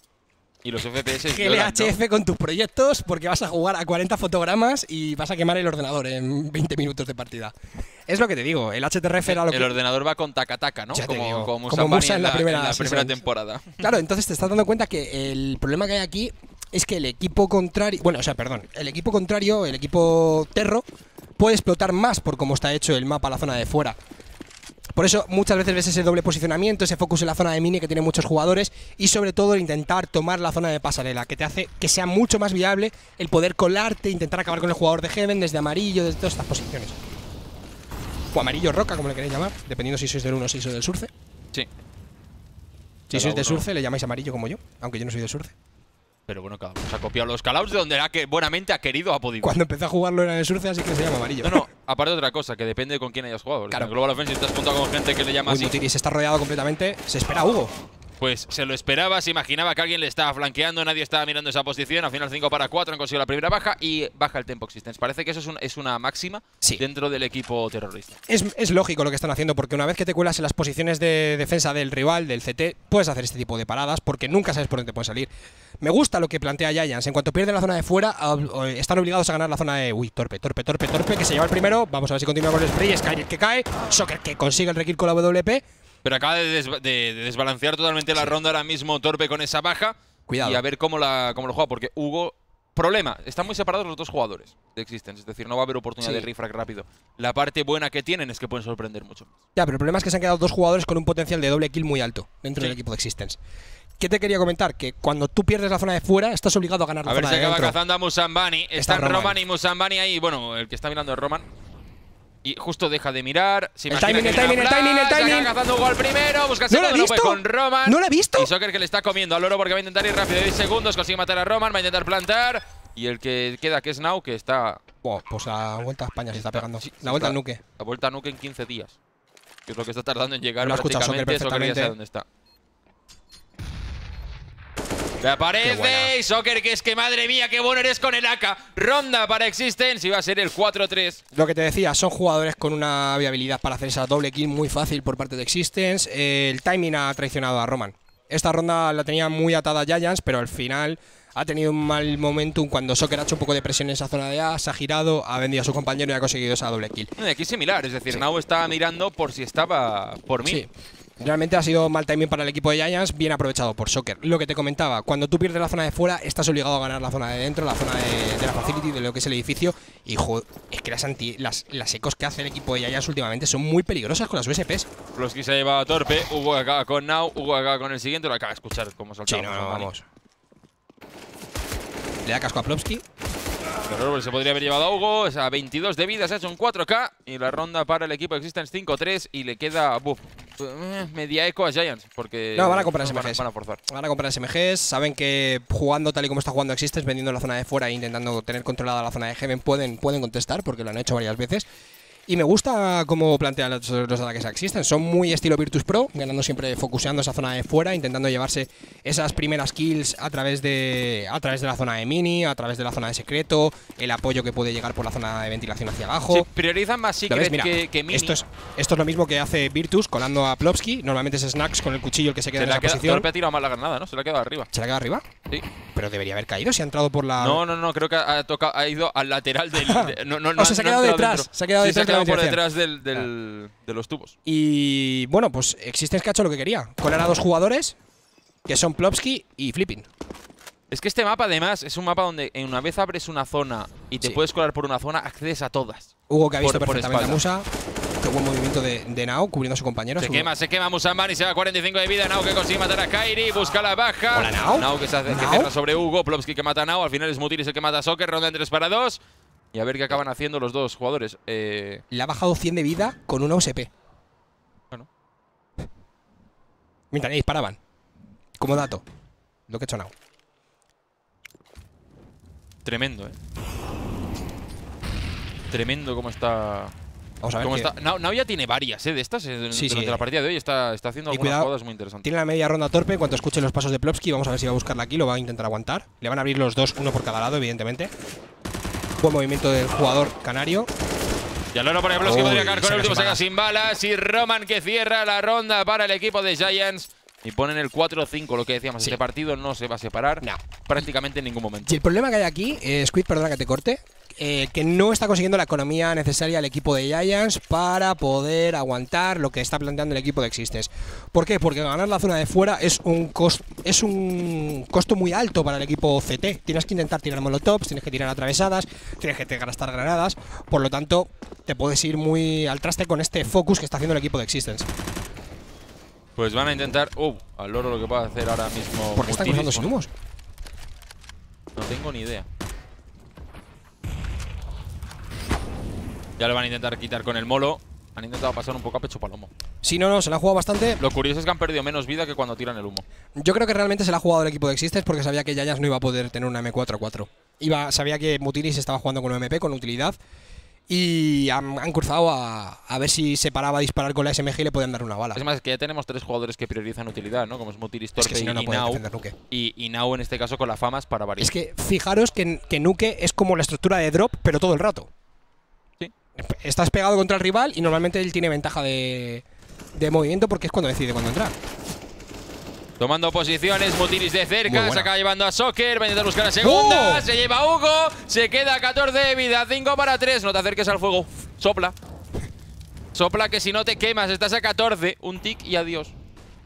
Y los F P S Que el lloran, ¿no? H F con tus proyectos porque vas a jugar a cuarenta fotogramas y vas a quemar el ordenador en veinte minutos de partida. Es lo que te digo, el H D R F era lo El que... ordenador va con taca-taca, ¿no? Ya te como digo, como, como Musambani Musa en la primera en la season. primera temporada. Claro, entonces te estás dando cuenta que el problema que hay aquí es que el equipo contrario... Bueno, o sea, perdón. El equipo contrario, el equipo Terro, puede explotar más por cómo está hecho el mapa, la zona de fuera. Por eso muchas veces ves ese doble posicionamiento, ese focus en la zona de mini que tiene muchos jugadores y sobre todo el intentar tomar la zona de pasarela, que te hace que sea mucho más viable el poder colarte, intentar acabar con el jugador de Heaven desde amarillo, desde todas estas posiciones. O amarillo roca, como le queréis llamar, dependiendo si sois del uno o si sois del Surce. Sí. Si Cada sois de uno. Surce le llamáis amarillo como yo, aunque yo no soy de Surce. Pero bueno, cada uno se ha copiado los callouts de donde ha que buenamente ha querido, ha podido. Cuando empecé a jugarlo era en el Surce, así que se llama amarillo. No, no, aparte de otra cosa, que depende de con quién hayas jugado. Claro. En Global Offensive te has juntado con gente que le llama Uy, así. Mutiris está rodeado completamente. Se espera a Hugo. Pues se lo esperaba, se imaginaba que alguien le estaba flanqueando, nadie estaba mirando esa posición. Al final cinco para cuatro han conseguido la primera baja y baja el tempo existence. Parece que eso es, un, es una máxima sí. dentro del equipo terrorista. Es, es lógico lo que están haciendo, porque una vez que te cuelas en las posiciones de defensa del rival, del C T, puedes hacer este tipo de paradas porque nunca sabes por dónde te puede salir. Me gusta lo que plantea Giants. En cuanto pierden la zona de fuera, están obligados a ganar la zona de… Uy, torpe, torpe, torpe, torpe, que se lleva el primero. Vamos a ver si continúa con el spray. Skynet que cae. Soccer que consigue el rekill con la W P. Pero acaba de, des de, de desbalancear totalmente la sí. ronda ahora mismo Torpe con esa baja. Cuidado. Y a ver cómo, la, cómo lo juega, porque Hugo… Problema, están muy separados los dos jugadores de Existence, es decir, no va a haber oportunidad sí. de refrag rápido. La parte buena que tienen es que pueden sorprender mucho más. Ya, pero el problema es que se han quedado dos jugadores con un potencial de doble kill muy alto dentro sí. del equipo de Existence. ¿Qué te quería comentar? Que cuando tú pierdes la zona de fuera, estás obligado a ganar la a zona de dentro. A ver si acaba dentro. cazando a Musambani. Están Está Roman. Roman y Musambani ahí. Bueno, el que está mirando es Roman. Y justo deja de mirar. Se el timing, el timing, el timing, el timing. Acaba cazando Hugo al primero. Busca ¿No lo he visto? Con Roman. ¿No lo he visto? Y Soccer que le está comiendo al oro porque va a intentar ir rápido. diez segundos. Consigue matar a Roman. Va a intentar plantar. Y el que queda, que es Now, que está… Wow, pues a vuelta a España se está pegando. Sí, la vuelta a Nuke. La vuelta a Nuke en quince días. Que es lo que está tardando en llegar. Lo ha escuchado Soccer perfectamente. Soccer ya sabe dónde está. Le aparece y Soccer, que es que madre mía, qué bueno eres con el A K. Ronda para Existence y va a ser el cuatro tres. Lo que te decía, son jugadores con una viabilidad para hacer esa doble kill muy fácil por parte de Existence. Eh, el timing ha traicionado a Roman. Esta ronda la tenía muy atada a Giants, pero al final ha tenido un mal momentum cuando Soccer ha hecho un poco de presión en esa zona de A, se ha girado, ha vendido a su compañero y ha conseguido esa doble kill. Aquí es similar, es decir, sí. Now estaba mirando por si estaba por mí. Sí. Realmente ha sido mal timing para el equipo de Giants, bien aprovechado por Soccer. Lo que te comentaba, cuando tú pierdes la zona de fuera, estás obligado a ganar la zona de dentro, la zona de, de la facility, de lo que es el edificio. Y joder, es que las, anti, las, las ecos que hace el equipo de Giants últimamente son muy peligrosas con las U S Ps. Plovsky se ha llevado a Torpe, Hugo acaba con Now, Hugo acaba con el siguiente, lo acaba de escuchar cómo saltamos. Sí, no, no, vamos. Le da casco a Plovsky. Pero se podría haber llevado a Hugo, a veintidós de vida, se ha hecho un cuatro K. Y la ronda para el equipo de Existence cinco tres y le queda buf, media eco a Giants. Porque no, van a comprar S M Gs. Van, van a forzar. Van a comprar S M Gs. Saben que jugando tal y como está jugando Existence, vendiendo la zona de fuera e intentando tener controlada la zona de Heaven, pueden, pueden contestar porque lo han hecho varias veces. Y me gusta cómo plantean los, los ataques a Existence. Son muy estilo Virtus Pro, ganando siempre, focuseando esa zona de fuera, intentando llevarse esas primeras kills a través de a través de la zona de mini, a través de la zona de secreto, el apoyo que puede llegar por la zona de ventilación hacia abajo. Sí, priorizan más secret Mira, que, que mini. Esto es, esto es lo mismo que hace Virtus colando a Plovsky. Normalmente es Snacks con el cuchillo el que se queda se en esa queda, posición. Torpe ha tirado mal la granada, ¿no? Se la ha quedado arriba. ¿Se la ha quedado arriba? Sí. Pero debería haber caído si ha entrado por la… No, no, no, creo que ha, tocado, ha ido al lateral del… De, no, no, o sea, se ha quedado detrás. Se ha quedado sí, detrás, se ha quedado de por detrás del, del, ah. de los tubos. Y bueno, pues Existence que ha hecho lo que quería. Colar a dos jugadores, que son Plovsky y Flipping. Es que este mapa, además, es un mapa donde una vez abres una zona y te sí. puedes colar por una zona, accedes a todas. Hugo, que ha visto por, perfectamente por a Musa. Qué buen movimiento de, de Now, cubriendo a su compañero. Se su... quema, se quema Musambani, se va a cuarenta y cinco de vida. Now que consigue matar a Kairi, busca la baja. Hola, Now. Now que se hace, que cierra sobre Hugo, Plovsky que mata a Now. Al final es Mutiris el que mata a Soccer, ronda en tres para dos. Y a ver qué acaban haciendo los dos jugadores. Eh... Le ha bajado cien de vida con una U S P. Bueno. Mientras le disparaban. Como dato. Lo que ha hecho Now. Tremendo, eh. Tremendo cómo está… Vamos a ver. ¿Cómo que... está? Now, Now ya tiene varias, ¿eh? De estas. Eh, sí, durante sí. la partida de hoy está, está haciendo y algunas cuidado, jugadas muy interesantes. Tiene la media ronda Torpe. En cuanto escuche los pasos de Plovsky, vamos a ver si va a buscarla aquí. Lo va a intentar aguantar. Le van a abrir los dos, uno por cada lado, evidentemente. Buen movimiento del jugador canario. Y al loro por el Plovsky podría caer con el último, se queda sin balas. Y Roman que cierra la ronda para el equipo de Giants. Y ponen el cuatro cinco, lo que decíamos. Sí. Este partido no se va a separar no. prácticamente en ningún momento. Y el problema que hay aquí, eh, Squid, perdona que te corte, eh, que no está consiguiendo la economía necesaria el equipo de Giants para poder aguantar lo que está planteando el equipo de Existence. ¿Por qué? Porque ganar la zona de fuera es un, cost, es un costo muy alto para el equipo C T. Tienes que intentar tirar molotovs, tienes que tirar atravesadas, tienes que gastar granadas. Por lo tanto, te puedes ir muy al traste con este focus que está haciendo el equipo de Existence. Pues van a intentar… Uh, al loro lo que puede hacer ahora mismo… ¿Por qué están cruzando sin humos? No tengo ni idea. Ya lo van a intentar quitar con el molo. Han intentado pasar un poco a pecho palomo. Sí, no, no, se la han jugado bastante. Lo curioso es que han perdido menos vida que cuando tiran el humo. Yo creo que realmente se la ha jugado el equipo de Existence porque sabía que Giants no iba a poder tener una M cuatro a cuatro. Iba, sabía que Mutiris estaba jugando con un M P, con utilidad. Y han, han cruzado a, a ver si se paraba a disparar con la S M G y le podían dar una bala. Es más, que ya tenemos tres jugadores que priorizan utilidad, ¿no? Como es Mutiris, Torpe Es que si no, y no puede Nau. defender Nuke. Y, y Nau en este caso con la famas para variar. Es que fijaros que, que Nuke es como la estructura de drop, pero todo el rato. Sí. Estás pegado contra el rival y normalmente él tiene ventaja de, de movimiento porque es cuando decide cuándo entrar. Tomando posiciones, Mutiris de cerca, se acaba llevando a Soccer, va a intentar buscar la ¡Oh! segunda, se lleva a Hugo, se queda a catorce de vida, cinco para tres, no te acerques al fuego, sopla. Sopla que si no te quemas, estás a catorce, un tic y adiós.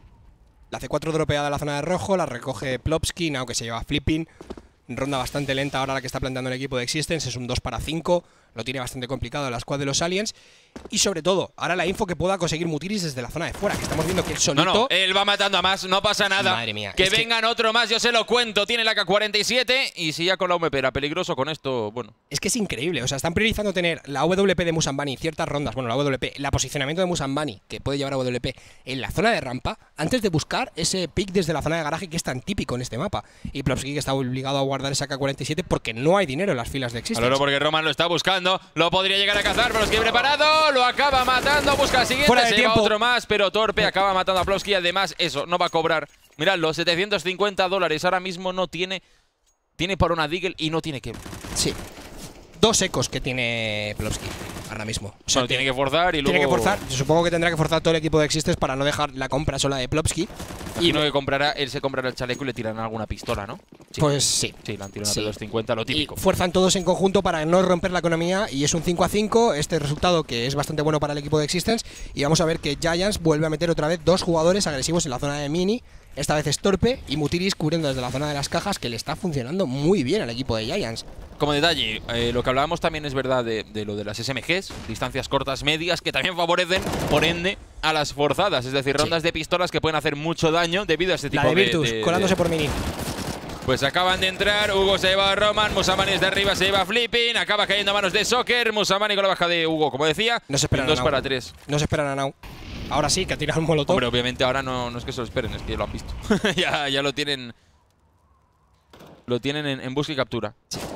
La C cuatro dropeada en la zona de rojo, la recoge Plopsky, aunque se lleva Flipping. Ronda bastante lenta ahora la que está planteando el equipo de Existence, es un dos para cinco, lo tiene bastante complicado la squad de los Aliens. Y sobre todo, ahora la info que pueda conseguir Mutiris desde la zona de fuera, que estamos viendo que él solito… No, no, él va matando a más, no pasa nada. Madre mía. Que es vengan otro más, yo se lo cuento, tiene la K cuarenta y siete y si ya con la U M P era peligroso con esto, bueno. Es que es increíble, o sea, están priorizando tener la W P de Musambani ciertas rondas, bueno, la W P, el posicionamiento de Musambani, que puede llevar a W P en la zona de rampa, antes de buscar ese pick desde la zona de garaje que es tan típico en este mapa. Y Plopsky que está obligado a guardar esa K cuarenta y siete porque no hay dinero en las filas de Existence. Aloro porque Roman lo está buscando, lo podría llegar a cazar, pero es que preparado, lo acaba matando, busca la siguiente, Fuera de se tiempo. va otro más, pero Torpe acaba matando a Plopsky y además eso, no va a cobrar. Miradlo, setecientos cincuenta dólares, ahora mismo no tiene, tiene para una Deagle y no tiene que… Sí. Dos ecos que tiene Plopsky ahora mismo. O sea, Bueno, tiene que forzar y luego… Tiene que forzar, supongo que tendrá que forzar todo el equipo de Existence para no dejar la compra sola de Plopsky. Y no que comprará, él se comprará el chaleco y le tirarán alguna pistola, ¿no? Sí. Pues sí. Sí, le han tirado una Sí. P doscientos cincuenta, lo típico. Y fuerzan todos en conjunto para no romper la economía y es un cinco a cinco, este resultado que es bastante bueno para el equipo de Existence. Y vamos a ver que Giants vuelve a meter otra vez dos jugadores agresivos en la zona de mini. Esta vez es Torpe y Mutiris cubriendo desde la zona de las cajas, que le está funcionando muy bien al equipo de Giants. Como detalle, eh, lo que hablábamos también es verdad de, de lo de las S M Gs, distancias cortas medias, que también favorecen, por ende, a las forzadas. Es decir, rondas Sí. de pistolas que pueden hacer mucho daño debido a este tipo La de de… Virtus, de- colándose de- por mini. Pues acaban de entrar, Hugo se lleva a Roman, Musamani desde arriba se lleva a Flipping, acaba cayendo a manos de Soccer, Musamani con la baja de Hugo, como decía, No se esperan a dos Nau. para tres. No se esperan a Nau. Ahora sí, que ha tirado un molotov. Hombre, obviamente ahora no, no es que se lo esperen, es que ya lo han visto. ya, ya lo tienen… Lo tienen en, en busca y captura.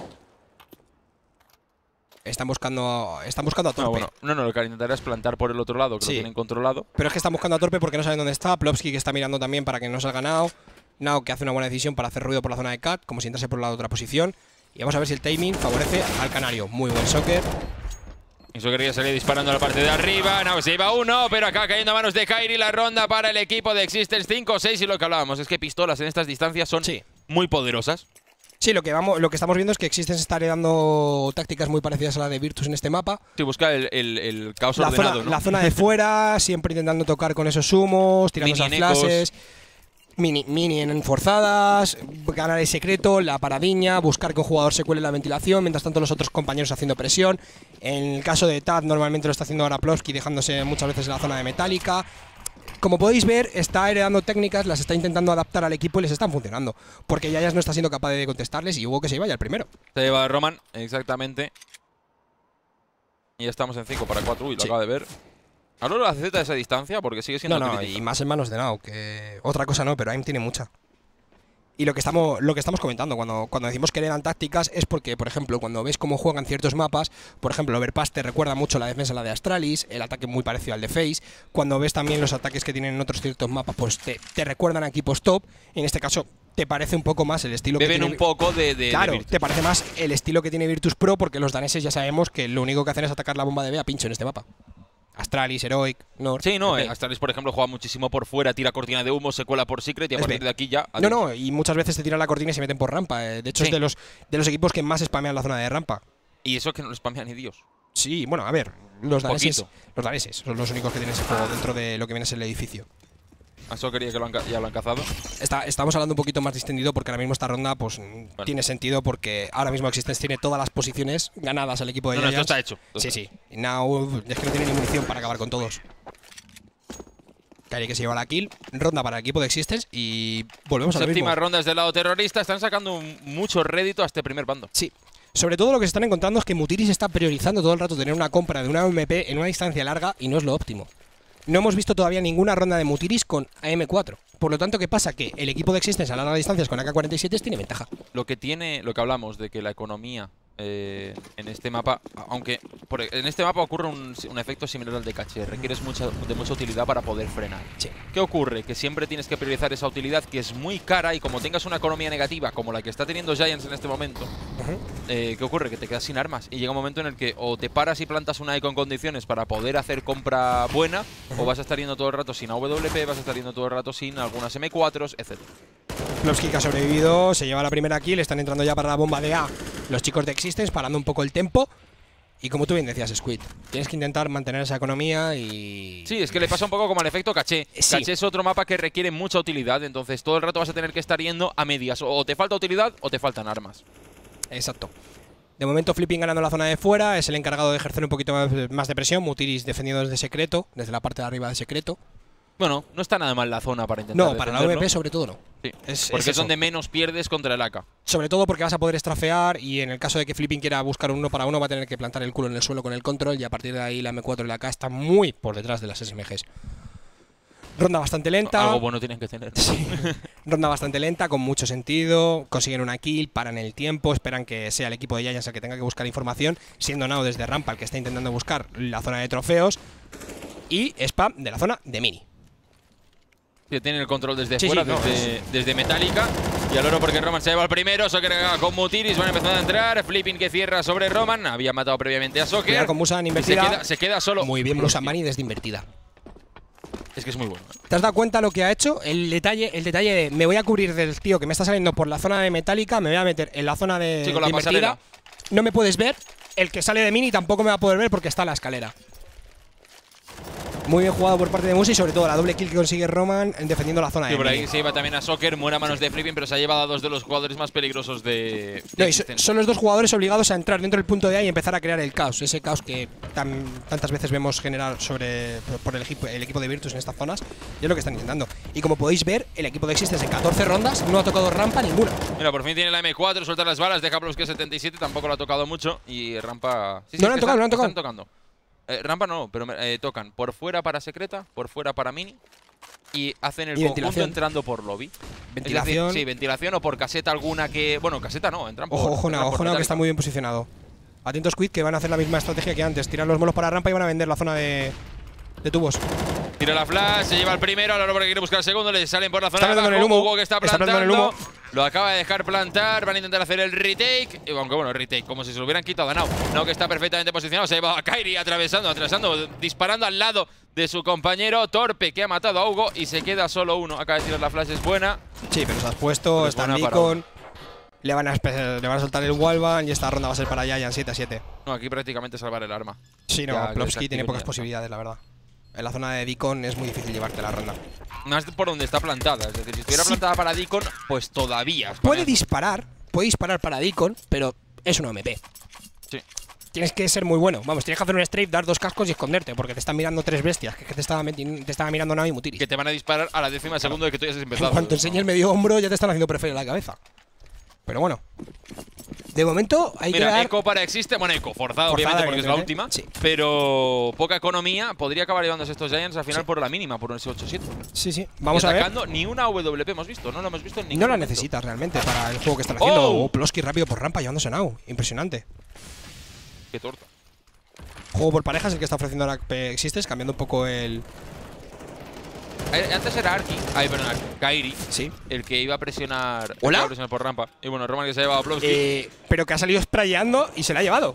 Están buscando, están buscando a Torpe. No, bueno, no, no, lo que intentará es plantar por el otro lado, que Sí. lo tienen controlado. Pero es que están buscando a Torpe porque no saben dónde está. Plopsky que está mirando también para que no salga Nao. Nao que hace una buena decisión para hacer ruido por la zona de Cat, como si entrase por la otra posición. Y vamos a ver si el timing favorece al canario. Muy buen Soccer. Eso quería salir disparando a la parte de arriba. No, se iba uno, pero acá cayendo a manos de Kairi. La ronda para el equipo de Existence cinco seis. Y lo que hablábamos es que pistolas en estas distancias son Sí. muy poderosas. Sí, lo que, vamos, lo que estamos viendo es que Existence está heredando tácticas muy parecidas a la de Virtus en este mapa. Si busca el, el- el caos La ordenado, zona, ¿no? la zona de fuera, siempre intentando tocar con esos humos, tirando Mini esas en ecos. flashes. Mini, mini en forzadas, ganar el secreto, la paradiña, buscar que un jugador se cuele en la ventilación, mientras tanto los otros compañeros haciendo presión. En el caso de Tad, normalmente lo está haciendo ahora Plopsky, dejándose muchas veces en la zona de metálica. Como podéis ver, está heredando técnicas, las está intentando adaptar al equipo y les están funcionando. Porque Yayas no está siendo capaz de contestarles y hubo que se vaya el primero. Se lleva a Roman, exactamente. Y ya estamos en cinco para cuatro. Uy, lo Sí. acaba de ver. Ahora la Z de esa distancia porque sigue siendo No, no, crítica. y más en manos de Nao, que otra cosa no, pero Aim tiene mucha. Y lo que estamos, lo que estamos comentando, cuando, cuando decimos que heredan tácticas, es porque, por ejemplo, cuando ves cómo juegan ciertos mapas, por ejemplo, Overpass te recuerda mucho la defensa a la de Astralis, el ataque muy parecido al de Face. Cuando ves también los ataques que tienen en otros ciertos mapas, pues te, te recuerdan a equipos top. En este caso, te parece un poco más el estilo que Beben tiene… un poco de, de, Claro, de Virtus. te parece más el estilo que tiene Virtus Pro, porque los daneses ya sabemos que lo único que hacen es atacar la bomba de B a pincho en este mapa. Astralis, Heroic, North… Sí, no, ok. eh, Astralis, por ejemplo, juega muchísimo por fuera, tira cortina de humo, se cuela por Secret y a Es partir B. de aquí ya… No, adiós. no, y muchas veces te tiran la cortina y se meten por rampa. eh. De hecho, Sí. es de los, de los equipos que más spamean la zona de rampa. Y eso que no lo spamea ni Dios. Sí, bueno, a ver, los daneses, Poquito. los daneses son los únicos que tienen ese juego dentro de lo que viene a ser el edificio. A eso quería que lo han, ca- ya lo han cazado. Está, estamos hablando un poquito más distendido porque ahora mismo esta ronda pues tiene sentido porque ahora mismo Existence tiene todas las posiciones ganadas al equipo de No, no, esto Giants. está hecho. Esto Sí, está sí. Y Now es que no tiene ni munición para acabar con todos. Kairi que se lleva la kill, ronda para el equipo de Existence y volvemos a lo mismo. Séptimas rondas del lado terrorista. Están sacando un- mucho rédito a este primer bando. Sí. Sobre todo lo que se están encontrando es que Mutiris está priorizando todo el rato tener una compra de una M P en una distancia larga y no es lo óptimo. No hemos visto todavía ninguna ronda de Mutiris con A M cuatro. Por lo tanto, ¿qué pasa? Que el equipo de Existence a largas distancias con A K cuarenta y siete tiene ventaja. Lo que tiene, lo que hablamos de que la economía eh, en este mapa, aunque por, en este mapa ocurre un, un efecto similar al de caché, requieres mucha, de mucha utilidad para poder frenar. Sí. ¿Qué ocurre? Que siempre tienes que priorizar esa utilidad que es muy cara y como tengas una economía negativa como la que está teniendo Giants en este momento, Uh-huh. eh, ¿qué ocurre? Que te quedas sin armas y llega un momento en el que o te paras y plantas una eco en condiciones para poder hacer compra buena, uh-huh. o vas a estar yendo todo el rato sin A W P, vas a estar yendo todo el rato sin algunas M cuatro, etcétera. Plovsky, que ha sobrevivido, se lleva la primera kill, están entrando ya para la bomba de A los chicos de Existence, parando un poco el tempo. Y como tú bien decías, Squid, tienes que intentar mantener esa economía y... Sí, es que le pasa un poco como al efecto caché. Sí. Caché es otro mapa que requiere mucha utilidad, entonces todo el rato vas a tener que estar yendo a medias. O te falta utilidad o te faltan armas. Exacto. De momento Flipping ganando la zona de fuera, es el encargado de ejercer un poquito más de presión. Mutiris defendiendo desde secreto, desde la parte de arriba de secreto. Bueno, no está nada mal la zona para intentar No, para la A W P sobre todo no. Sí, es, porque es, es donde menos pierdes contra el A K. Sobre todo porque vas a poder estrafear y en el caso de que Flipping quiera buscar un uno para uno va a tener que plantar el culo en el suelo con el control y a partir de ahí la M cuatro y la A K está muy por detrás de las S M Gs. Ronda bastante lenta. Algo bueno tienen que tener. Sí. Ronda bastante lenta, con mucho sentido. Consiguen una kill, paran el tiempo, esperan que sea el equipo de Giants el que tenga que buscar información, siendo Nao desde rampa el que está intentando buscar la zona de trofeos. Y Spam de la zona de mini. Que tiene el control desde Sí, fuera, sí, no, desde, es- desde Metallica. Y al oro porque Roman se lleva el primero. Soccer con Mutiris, van empezando a entrar. Flipping que cierra sobre Roman. Había matado previamente a Soccer. Cuidado con Musan Y se invertida. queda, se queda solo. Muy bien, Musan Bani desde invertida. Es que es muy bueno. ¿Te has dado cuenta lo que ha hecho? El detalle, el detalle de me voy a cubrir del tío que me está saliendo por la zona de Metallica, me voy a meter en la zona de, Sí, con de la invertida. pasarela. No me puedes ver. El que sale de mini tampoco me va a poder ver porque está en la escalera. Muy bien jugado por parte de Musa y sobre todo la doble kill que consigue Roman defendiendo la zona Sí, de por mini. ahí se lleva también a Soccer, muere a manos de Flipping, pero se ha llevado a dos de los jugadores más peligrosos de. de No, y so- Existence. son los dos jugadores obligados a entrar dentro del punto de A y empezar a crear el caos. Ese caos que tan- tantas veces vemos generar sobre por- por el equipo, el equipo de Virtus en estas zonas. Y es lo que están intentando. Y como podéis ver, el equipo de Existence en catorce rondas no ha tocado rampa ninguna. Mira, por fin tiene la M cuatro, suelta las balas, deja Plovsky setenta y siete, tampoco lo ha tocado mucho. Y Rampa. Sí, sí, No lo es han que tocado, están- no lo han tocado. están tocando. Eh, Rampa no, pero eh, tocan por fuera para secreta, por fuera para mini. Y hacen el Y conjunto ventilación. entrando por lobby. Ventilación. Es decir, sí, ventilación o por caseta alguna que. Bueno, caseta no, entran por. Ojo, ojo, entran Nao, por ojo, Nao, que Metallica. está muy bien posicionado. Atentos, Squid, que van a hacer la misma estrategia que antes. Tirar los molos para rampa y van a vender la zona de, de tubos. Tira la flash, se lleva el primero, ahora porque quiere buscar el segundo, le salen por la zona Está de plantando abajo, el humo. Hugo que está Está plantando, plantando el humo. lo acaba de dejar plantar, van a intentar hacer el retake, y aunque bueno, retake, como si se lo hubieran quitado a Nao. Nao que está perfectamente posicionado, se ha llevado a Kairi atravesando, atravesando, disparando al lado de su compañero Torpe, que ha matado a Hugo y se queda solo uno. Acaba de tirar la flash, es buena. Sí, pero se has puesto, Pero es está buena para Nikon. Le van, a, espe- le van a soltar el wallbang y esta ronda va a ser para Giant siete a siete. No, aquí prácticamente salvar el arma. Sí, no, Ya que Plovsky desactiven tiene y pocas ya está. posibilidades, la verdad. En la zona de Deacon es muy difícil llevarte la ronda. Más por donde está plantada, es decir, si estuviera Sí. plantada para Deacon, pues todavía. Puede disparar, puede disparar para Deacon, pero es una O M P. Sí. Tienes que ser muy bueno. Vamos, tienes que hacer un strafe, dar dos cascos y esconderte, porque te están mirando tres bestias, que, que te estaba meti- te estaba mirando Nao y Mutiris. Que te van a disparar a la décima segundo de que tú hayas empezado. En cuanto enseñe el medio hombro, ya te están haciendo preferir la cabeza. Pero bueno. De momento hay Mira, que dar… eco para existe, bueno, eco, forzado, Forzada, obviamente, porque es la evidentemente. última. Sí. Pero poca economía, podría acabar llevándose estos Giants al final por la mínima, por un S ocho siete. Sí, sí. Vamos Y a ver. atacando, ni una A W P hemos visto, no lo hemos visto en ningún No la momento. necesitas realmente para el juego que están haciendo. ¡Oh! Oh, Plovsky rápido por rampa llevándose a Nao. Impresionante. Qué torta. Juego por parejas el que está ofreciendo ahora Existes, cambiando un poco el… Eh, Antes era Arki, ay, perdón, Arki, Kairi, Sí. el que iba a presionar, el que ¿Hola? iba a presionar por rampa. Y bueno, Roman que se ha llevado a Plovsky. Eh, pero que ha salido sprayando y se la ha llevado.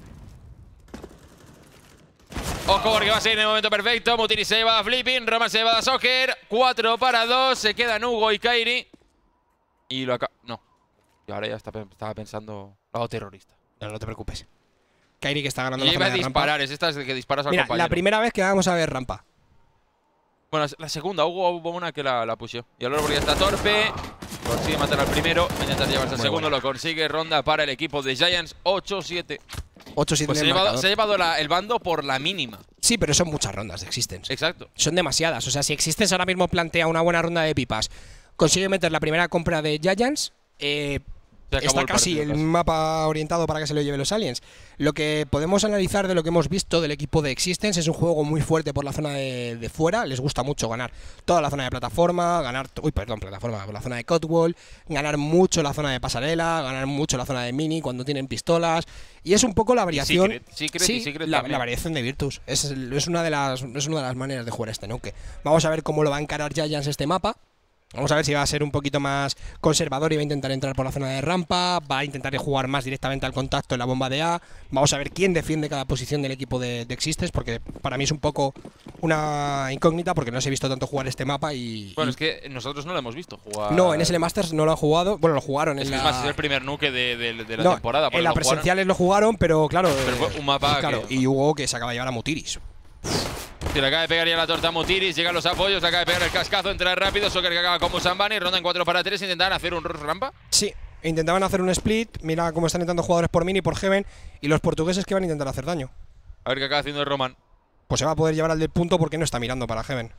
Ojo porque va a ser en el momento perfecto. Mutiri se lleva a Flipping, Roman se lleva a Soccer. cuatro para dos, se quedan Hugo y Kairi. Y lo acaba… No. Y ahora ya está, estaba pensando lado terrorista. No, no te preocupes. Kairi que está ganando Y la iba zona a de rampa. disparar, es esta es de que disparas al Mira, compañero. la primera vez que vamos a ver rampa. Bueno, la segunda, hubo, hubo una que la, la pusheó. Y ahora porque ya está Torpe. Consigue matar al primero. Intenta llevarse al Muy segundo. buena. Lo consigue. Ronda para el equipo de Giants. ocho siete. ocho siete Pues se en ha el llevado, marcador. se ha llevado la- el bando por la mínima. Sí, pero son muchas rondas de Existence. Exacto. Son demasiadas. O sea, si Existence ahora mismo plantea una buena ronda de pipas, consigue meter la primera compra de Giants, eh, está casi el mapa orientado para que se lo lleven los aliens. Lo que podemos analizar de lo que hemos visto del equipo de Existence es un juego muy fuerte por la zona de, de fuera. Les gusta mucho ganar toda la zona de plataforma, ganar, uy, perdón, plataforma, por la zona de Cutwall, ganar mucho la zona de pasarela, ganar mucho la zona de mini cuando tienen pistolas. Y es un poco la variación. Y Secret, Secret, sí, y Secret la, también. la variación de Virtus. Es, es, una de las, es una de las maneras de jugar este Nuke. Vamos a ver cómo lo va a encarar Giants este mapa. Vamos a ver si va a ser un poquito más conservador y va a intentar entrar por la zona de rampa, va a intentar jugar más directamente al contacto en la bomba de A. Vamos a ver quién defiende cada posición del equipo de, de Existence, porque para mí es un poco una incógnita porque no os he visto tanto jugar este mapa y… Bueno, y es que nosotros no lo hemos visto jugar… No, en S L Masters no lo han jugado, bueno, lo jugaron es en que la… Es más, es el primer nuke de, de, de la no, temporada. En las presenciales lo jugaron, pero claro… Pero fue un mapa claro, que… y hubo que se acaba de llevar a Mutiris. Se le acaba de pegar ya la torta a Mutiris, llegan los apoyos, le acaba de pegar el cascazo, entra rápido, Soccer que acaba con Musambani, ronda en cuatro para tres, intentan hacer un rush rampa. Sí, intentaban hacer un split, mira cómo están entrando jugadores por mini, por Heaven, y los portugueses que van a intentar hacer daño. A ver qué acaba haciendo el Roman. Pues se va a poder llevar al del punto porque no está mirando para Heaven.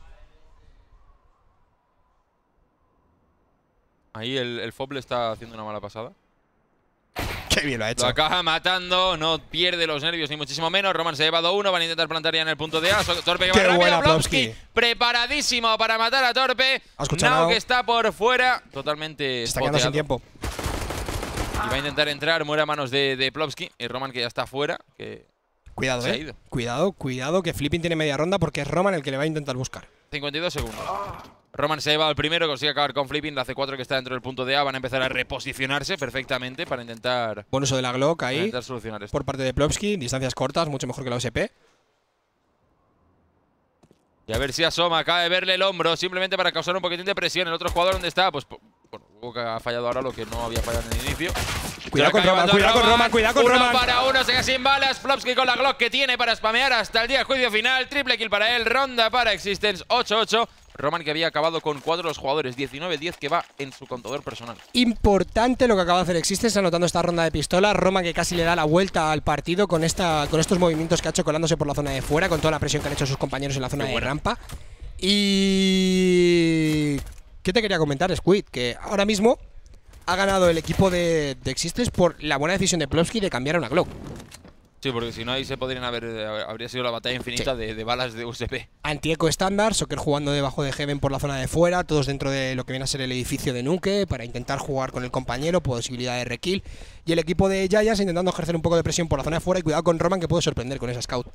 Ahí el, el Fob le está haciendo una mala pasada. Qué bien lo ha hecho. Lo acaba matando, no pierde los nervios ni muchísimo menos. Roman se ha llevado uno, van a intentar plantar ya en el punto de A. Torpe que va Qué rápido, buena, Plopsky preparadísimo para matar a Torpe. Nao que está por fuera, totalmente está quedando sin tiempo. Y va a intentar entrar, muere a manos de, de Plopsky. Y Roman que ya está fuera, que Cuidado, se eh. ha ido. Cuidado, cuidado, que Flipping tiene media ronda porque es Roman el que le va a intentar buscar. cincuenta y dos segundos. Roman se ha llevado el primero, consigue acabar con Flipping. La C cuatro que está dentro del punto de A van a empezar a reposicionarse perfectamente para intentar… Buen uso de la Glock ahí intentar solucionar esto. por parte de Plopsky. Distancias cortas, mucho mejor que la O S P. Y a ver si asoma, acaba de verle el hombro simplemente para causar un poquitín de presión. El otro jugador, ¿dónde está? Pues bueno, Hugo que ha fallado ahora lo que no había fallado en el inicio. Cuidado con Roman, cuidado con Roman, cuidado con uno Roman. Uno para uno, se queda sin balas. Plopsky con la Glock que tiene para spamear hasta el día de juicio final. Triple kill para él, ronda para Existence, ocho ocho. Roman que había acabado con cuatro de los jugadores, diecinueve diez que va en su contador personal. Importante lo que acaba de hacer Existence anotando esta ronda de pistola. Roman que casi le da la vuelta al partido con, esta, con estos movimientos que ha hecho colándose por la zona de fuera, con toda la presión que han hecho sus compañeros en la zona de rampa. Y… ¿qué te quería comentar, Squid? Que ahora mismo ha ganado el equipo de, de Existence por la buena decisión de Plopsky de cambiar a una Glock. Sí, porque si no ahí se podrían haber… habría sido la batalla infinita Sí. de, de balas de U S P. Antieco estándar, Soccer jugando debajo de Heaven por la zona de fuera, todos dentro de lo que viene a ser el edificio de Nuke para intentar jugar con el compañero, posibilidad de rekill. Y el equipo de Giants intentando ejercer un poco de presión por la zona de fuera y cuidado con Roman que puede sorprender con esa scout.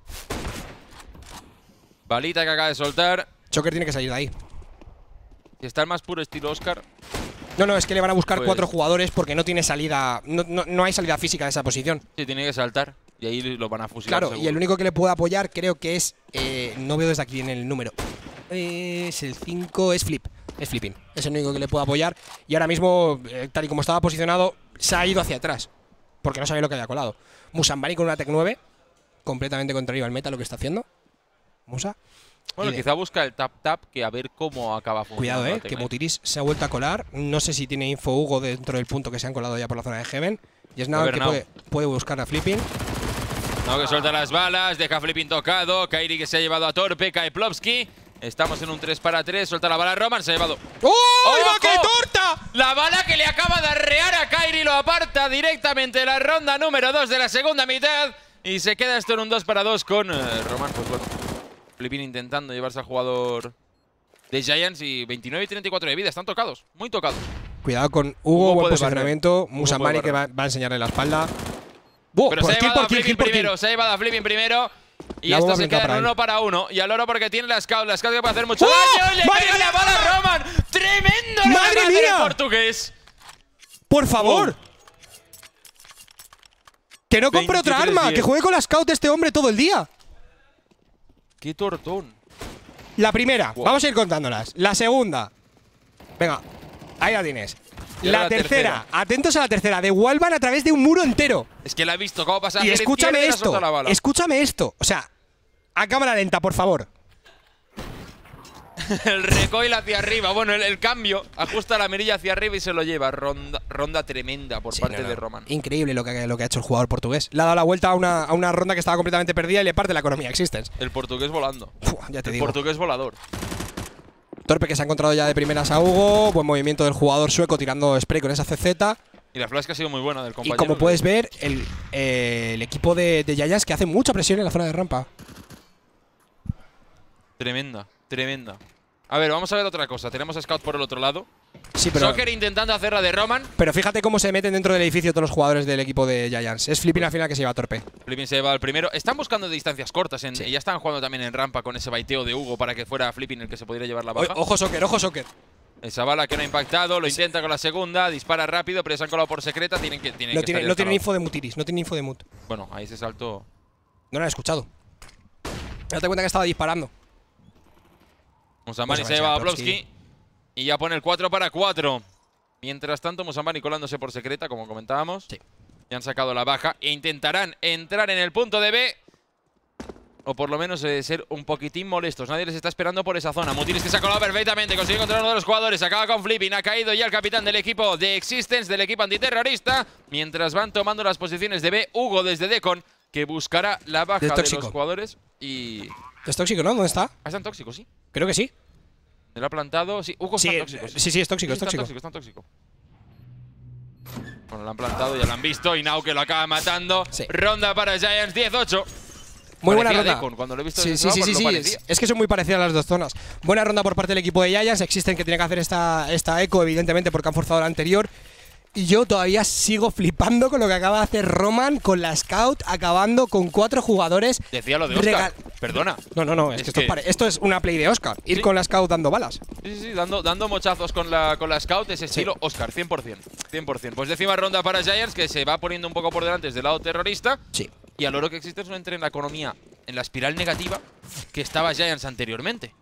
Balita que acaba de soltar. Choker tiene que salir de ahí. Si está el más puro estilo Oscar… No, no, es que le van a buscar Pues- cuatro jugadores porque no tiene salida, no, no, no hay salida física de esa posición. Sí, tiene que saltar y ahí lo van a fusilar. Claro, seguro. y el único que le puede apoyar creo que es, eh, no veo desde aquí en el número, es el cinco, es Flip, es Flipping, es el único que le puede apoyar. Y ahora mismo, eh, tal y como estaba posicionado, se ha ido hacia atrás, porque no sabía lo que había colado. Musambani con una Tec nueve, completamente contrario al meta lo que está haciendo. Musa. Bueno, Y de- quizá busca el tap-tap que a ver cómo acaba funcionando. Cuidado, la eh, que técnica. Mutiris se ha vuelto a colar. No sé si tiene info Hugo dentro del punto que se han colado ya por la zona de Heaven. Y es nada ver, que Nao. puede, puede buscar a Flipping. No, que suelta las balas, deja Flipping tocado. Kairi que se ha llevado a Torpe, cae Plopsky. Estamos en un tres para tres, suelta la bala Roman, se ha llevado… ¡Oh! ¡Ahí va, ¡Ojo! qué torta! La bala que le acaba de arrear a Kairi lo aparta directamente de la ronda número dos de la segunda mitad. Y se queda esto en un dos para dos con eh, Roman, pues bueno. Flipping intentando llevarse al jugador de Giants y veintinueve y treinta y cuatro de vida. Están tocados, muy tocados. Cuidado con Hugo, Hugo buen puede posicionamiento. barrer. Musambani Hugo que puede va, va a enseñarle la espalda. ¡Buah! Pero Por se ha kill, llevado por a kill, Flipping kill, por kill. primero, se ha llevado a Flipping primero. Y La esto bomba se blanca queda para en él. uno para uno. Y al oro porque tiene la scout, la scout que puede hacer mucho ¡Oh! daño. Y le ¡Madre pega mía! la bala a Roman. ¡Tremendo! lo ¡Madre que acaba de hacer mía! el portugués! ¡Por favor! Oh. Que no compre otra veintitrés arma, diez. que juegue con la scout este hombre todo el día. ¡Qué tortón! La primera, Wow. vamos a ir contándolas. La segunda. Venga, ahí la tienes. Y ahora La la tercera. tercera. Atentos a la tercera. De Walvan a través de un muro entero. Es que la ha visto cómo pasa Y hacia la izquierda escúchame y le ha esto. soltado la bala. Escúchame esto. O sea, a cámara lenta, por favor. El recoil hacia arriba. Bueno, el, el cambio. Ajusta la mirilla hacia arriba y se lo lleva. Ronda, ronda tremenda por Sí, parte no, no. de Roman. Increíble lo que, lo que ha hecho el jugador portugués. Le ha dado la vuelta a una, a una ronda que estaba completamente perdida y le parte la economía Existence. El portugués volando. Uf, ya te El digo. portugués volador. Torpe que se ha encontrado ya de primeras a Hugo. Buen movimiento del jugador sueco tirando spray con esa C Z. Y la flash que ha sido muy buena del compañero. Y como puedes ver, el, eh, el equipo de, de Giants que hace mucha presión en la zona de rampa. Tremenda, tremenda. A ver, vamos a ver otra cosa. Tenemos a Scout por el otro lado. Sí, pero, Soccer intentando hacer la de Roman. pero fíjate cómo se meten dentro del edificio todos los jugadores del equipo de Giants. Es Flipping al final que se lleva torpe. Flipping se lleva al primero. Están buscando distancias cortas. En, Sí. Ya están jugando también en rampa con ese baiteo de Hugo para que fuera Flipping el que se pudiera llevar la O- baja. ojo Soccer, ojo Soccer. Esa bala que no ha impactado, lo intenta con la segunda, dispara rápido, pero se han colado por secreta. Tienen que, tienen No que tiene, estar no tienen instalados. info de Mutiris, no tienen info de Mut. Bueno, ahí se saltó. No lo han escuchado. Date cuenta que estaba disparando. Musambani Musambani se lleva a se lleva a Plovsky y ya pone el cuatro para cuatro. Mientras tanto, Musambani colándose por secreta, como comentábamos. Sí. Ya han sacado la baja e intentarán entrar en el punto de B. O por lo menos eh, ser un poquitín molestos. Nadie les está esperando por esa zona. Mutiris que se ha colado perfectamente. Consigue controlar uno de los jugadores. Acaba con Flipping. Ha caído ya el capitán del equipo de Existence, del equipo antiterrorista. Mientras van tomando las posiciones de B, Hugo desde Decon, que buscará la baja De de, tóxico. los jugadores. Y. Es tóxico, ¿no? ¿Dónde está? Ah, están tóxicos, sí. Creo que sí. Me lo ha plantado. Sí, Hugo Sí, está tóxico. sí, sí, es tóxico, es está tóxico. tóxico, está tóxico. Bueno, lo han plantado, ya lo han visto. Y Nau que lo acaba matando. Sí. Ronda para Giants, diez ocho. Muy buena Parecía ronda. Decon, cuando lo he visto Sí, desde sí, abajo, sí, lo sí, parecía. Es, es que son muy parecidas las dos zonas. Buena ronda por parte del equipo de Giants. Existen que tiene que hacer esta, esta eco, evidentemente, porque han forzado la anterior. Y yo todavía sigo flipando con lo que acaba de hacer Roman con la Scout, acabando con cuatro jugadores. Decía lo de Oscar. Regal- Perdona. No, no, no, es, Es que, esto, que- es pare- esto es una play de Oscar. Ir Sí. con la Scout dando balas. Sí, sí, sí, dando, dando mochazos con la, con la Scout, ese estilo Oscar, cien por cien. cien por cien. Pues décima ronda para Giants, que se va poniendo un poco por delante desde el lado terrorista. Sí. Y a lo que existe es no entre en la economía, en la espiral negativa que estaba Giants anteriormente.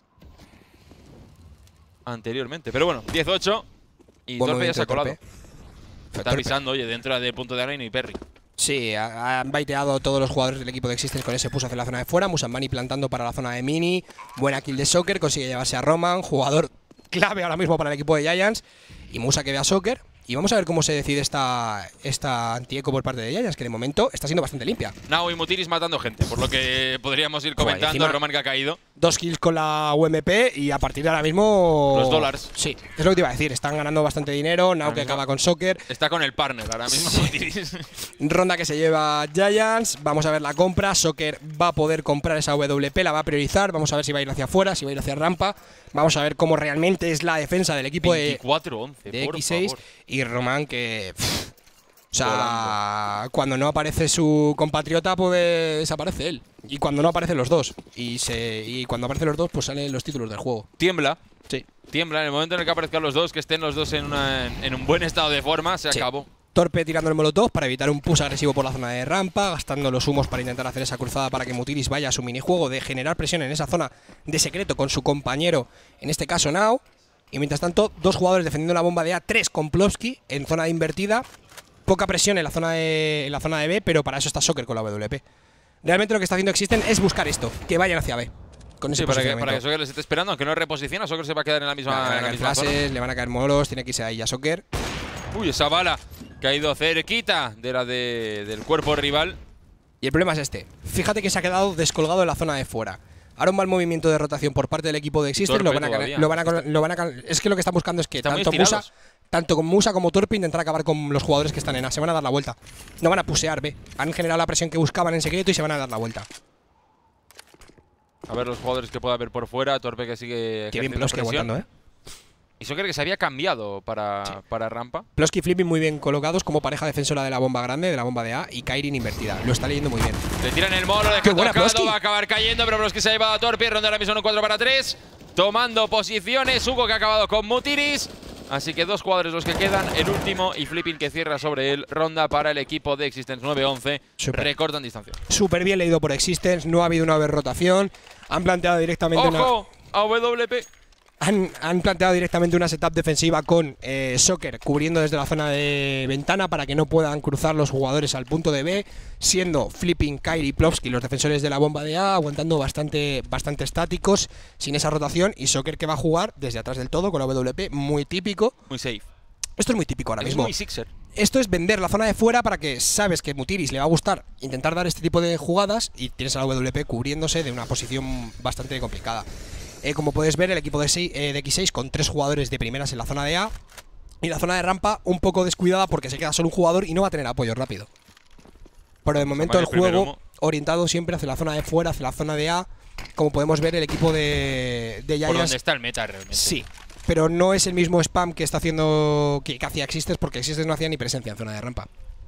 Anteriormente. Pero bueno, diez ocho. Y Buen Torpe ya movimiento se ha de colado. Torpe. Está Torpe. avisando, oye, dentro del punto de Arena y Perry. Sí, ha- han baiteado todos los jugadores del equipo de Existence con ese push hacia la zona de fuera. Musambani plantando para la zona de Mini. Buena kill de Soccer, consigue llevarse a Roman, jugador clave ahora mismo para el equipo de Giants. Y Musa que ve a Soccer. Y vamos a ver cómo se decide esta, esta anti-eco por parte de Giants, que de momento está siendo bastante limpia. Nao y Mutiris matando gente, por lo que podríamos ir Joder, comentando. encima- Roman que ha caído. Dos kills con la U M P y a partir de ahora mismo… Los dólares. Sí, es lo que te iba a decir. Están ganando bastante dinero. Nao Ahora que mismo- acaba con Soccer. Está con el partner ahora mismo, Mutiris. Ronda que se lleva Giants. Vamos a ver la compra. Soccer va a poder comprar esa W P, la va a priorizar. Vamos a ver si va a ir hacia afuera, si va a ir hacia rampa. Vamos a ver cómo realmente es la defensa del equipo de, veinticuatro once, de por X seis. favor. Y Román que… pff, o sea, cuando no aparece su compatriota, pues desaparece él. Y cuando no aparecen los dos. Y, se, y cuando aparecen los dos, pues salen los títulos del juego. Tiembla. Sí. Tiembla. En el momento en el que aparezcan los dos, que estén los dos en, una- en un buen estado de forma, se Sí. acabó. Torpe tirando el molotov para evitar un push agresivo por la zona de rampa, gastando los humos para intentar hacer esa cruzada para que Mutiris vaya a su minijuego de generar presión en esa zona de secreto con su compañero, en este caso Nao. Y mientras tanto, dos jugadores defendiendo la bomba de A, tres con Plovsky en zona de invertida. Poca presión en la zona de, en la zona de B, pero para eso está Soccer con la W P. Realmente lo que está haciendo Existen es buscar esto, que vayan hacia B. Con ese Sí, para que, posicionamiento. para que Soccer les esté esperando, aunque no reposiciona, Soccer se va a quedar en la misma, Le van a en la caer misma zona. flashes, le van a caer molos, tiene que irse ahí a Soccer. Uy, esa bala que ha ido cerquita de la de, del cuerpo rival. Y el problema es este. Fíjate que se ha quedado descolgado en la zona de fuera. Ahora un mal movimiento de rotación por parte del equipo de Existence. Torpe Lo van a todavía. lo van a, lo van a, es que lo que están buscando es que Están muy tanto Musa, estirados. tanto con Musa como Torpe intentar acabar con los jugadores que están en A. Se van a dar la vuelta. No van a pusear B. Han generado la presión que buscaban en secreto y se van a dar la vuelta. A ver los jugadores que pueda haber por fuera. Torpe que sigue Qué bien ejerciendo Plovsky presión. aguantando, ¿eh? Y Soccer que se había cambiado para, para rampa. Plovsky y Flipping muy bien colocados como pareja defensora de la bomba grande, de la bomba de A, y Kairin invertida. Lo está leyendo muy bien. Le tiran el molo, le ¡Qué ha buena tocado, Plovsky! va a acabar cayendo, pero Plovsky se ha llevado a Torpe. Ronda ahora mismo en un cuatro para tres. Tomando posiciones. Hugo que ha acabado con Mutiris. Así que dos jugadores los que quedan. El último y Flipping que cierra sobre él. Ronda para el equipo de Existence nueve once. Súper. Recortan distancia. Súper bien leído por Existence. No ha habido una rotación. Han planteado directamente una… ¡Ojo! A W P. Han, han planteado directamente una setup defensiva con eh, Soccer cubriendo desde la zona de ventana para que no puedan cruzar los jugadores al punto de B, siendo Flipping, Kairi y Plovsky los defensores de la bomba de A, aguantando bastante, bastante estáticos sin esa rotación, y Soccer que va a jugar desde atrás del todo con la W P, muy típico. Muy safe. Esto es muy típico ahora Es mismo. muy Sixer. Esto es vender la zona de fuera para que sabes que Mutiris le va a gustar intentar dar este tipo de jugadas y tienes a la W P cubriéndose de una posición bastante complicada. Eh, como puedes ver, el equipo de, seis, eh, de X seis con tres jugadores de primeras en la zona de A Y la zona de rampa un poco descuidada porque se queda solo un jugador y no va a tener apoyo rápido. Pero de momento el juego orientado siempre hacia la zona de fuera, hacia la zona de A. Como podemos ver, el equipo de, de Giants… Por donde está el meta realmente. Sí, pero no es el mismo spam que está haciendo que, que hacía Existence, porque Existence no hacía ni presencia en zona de rampa.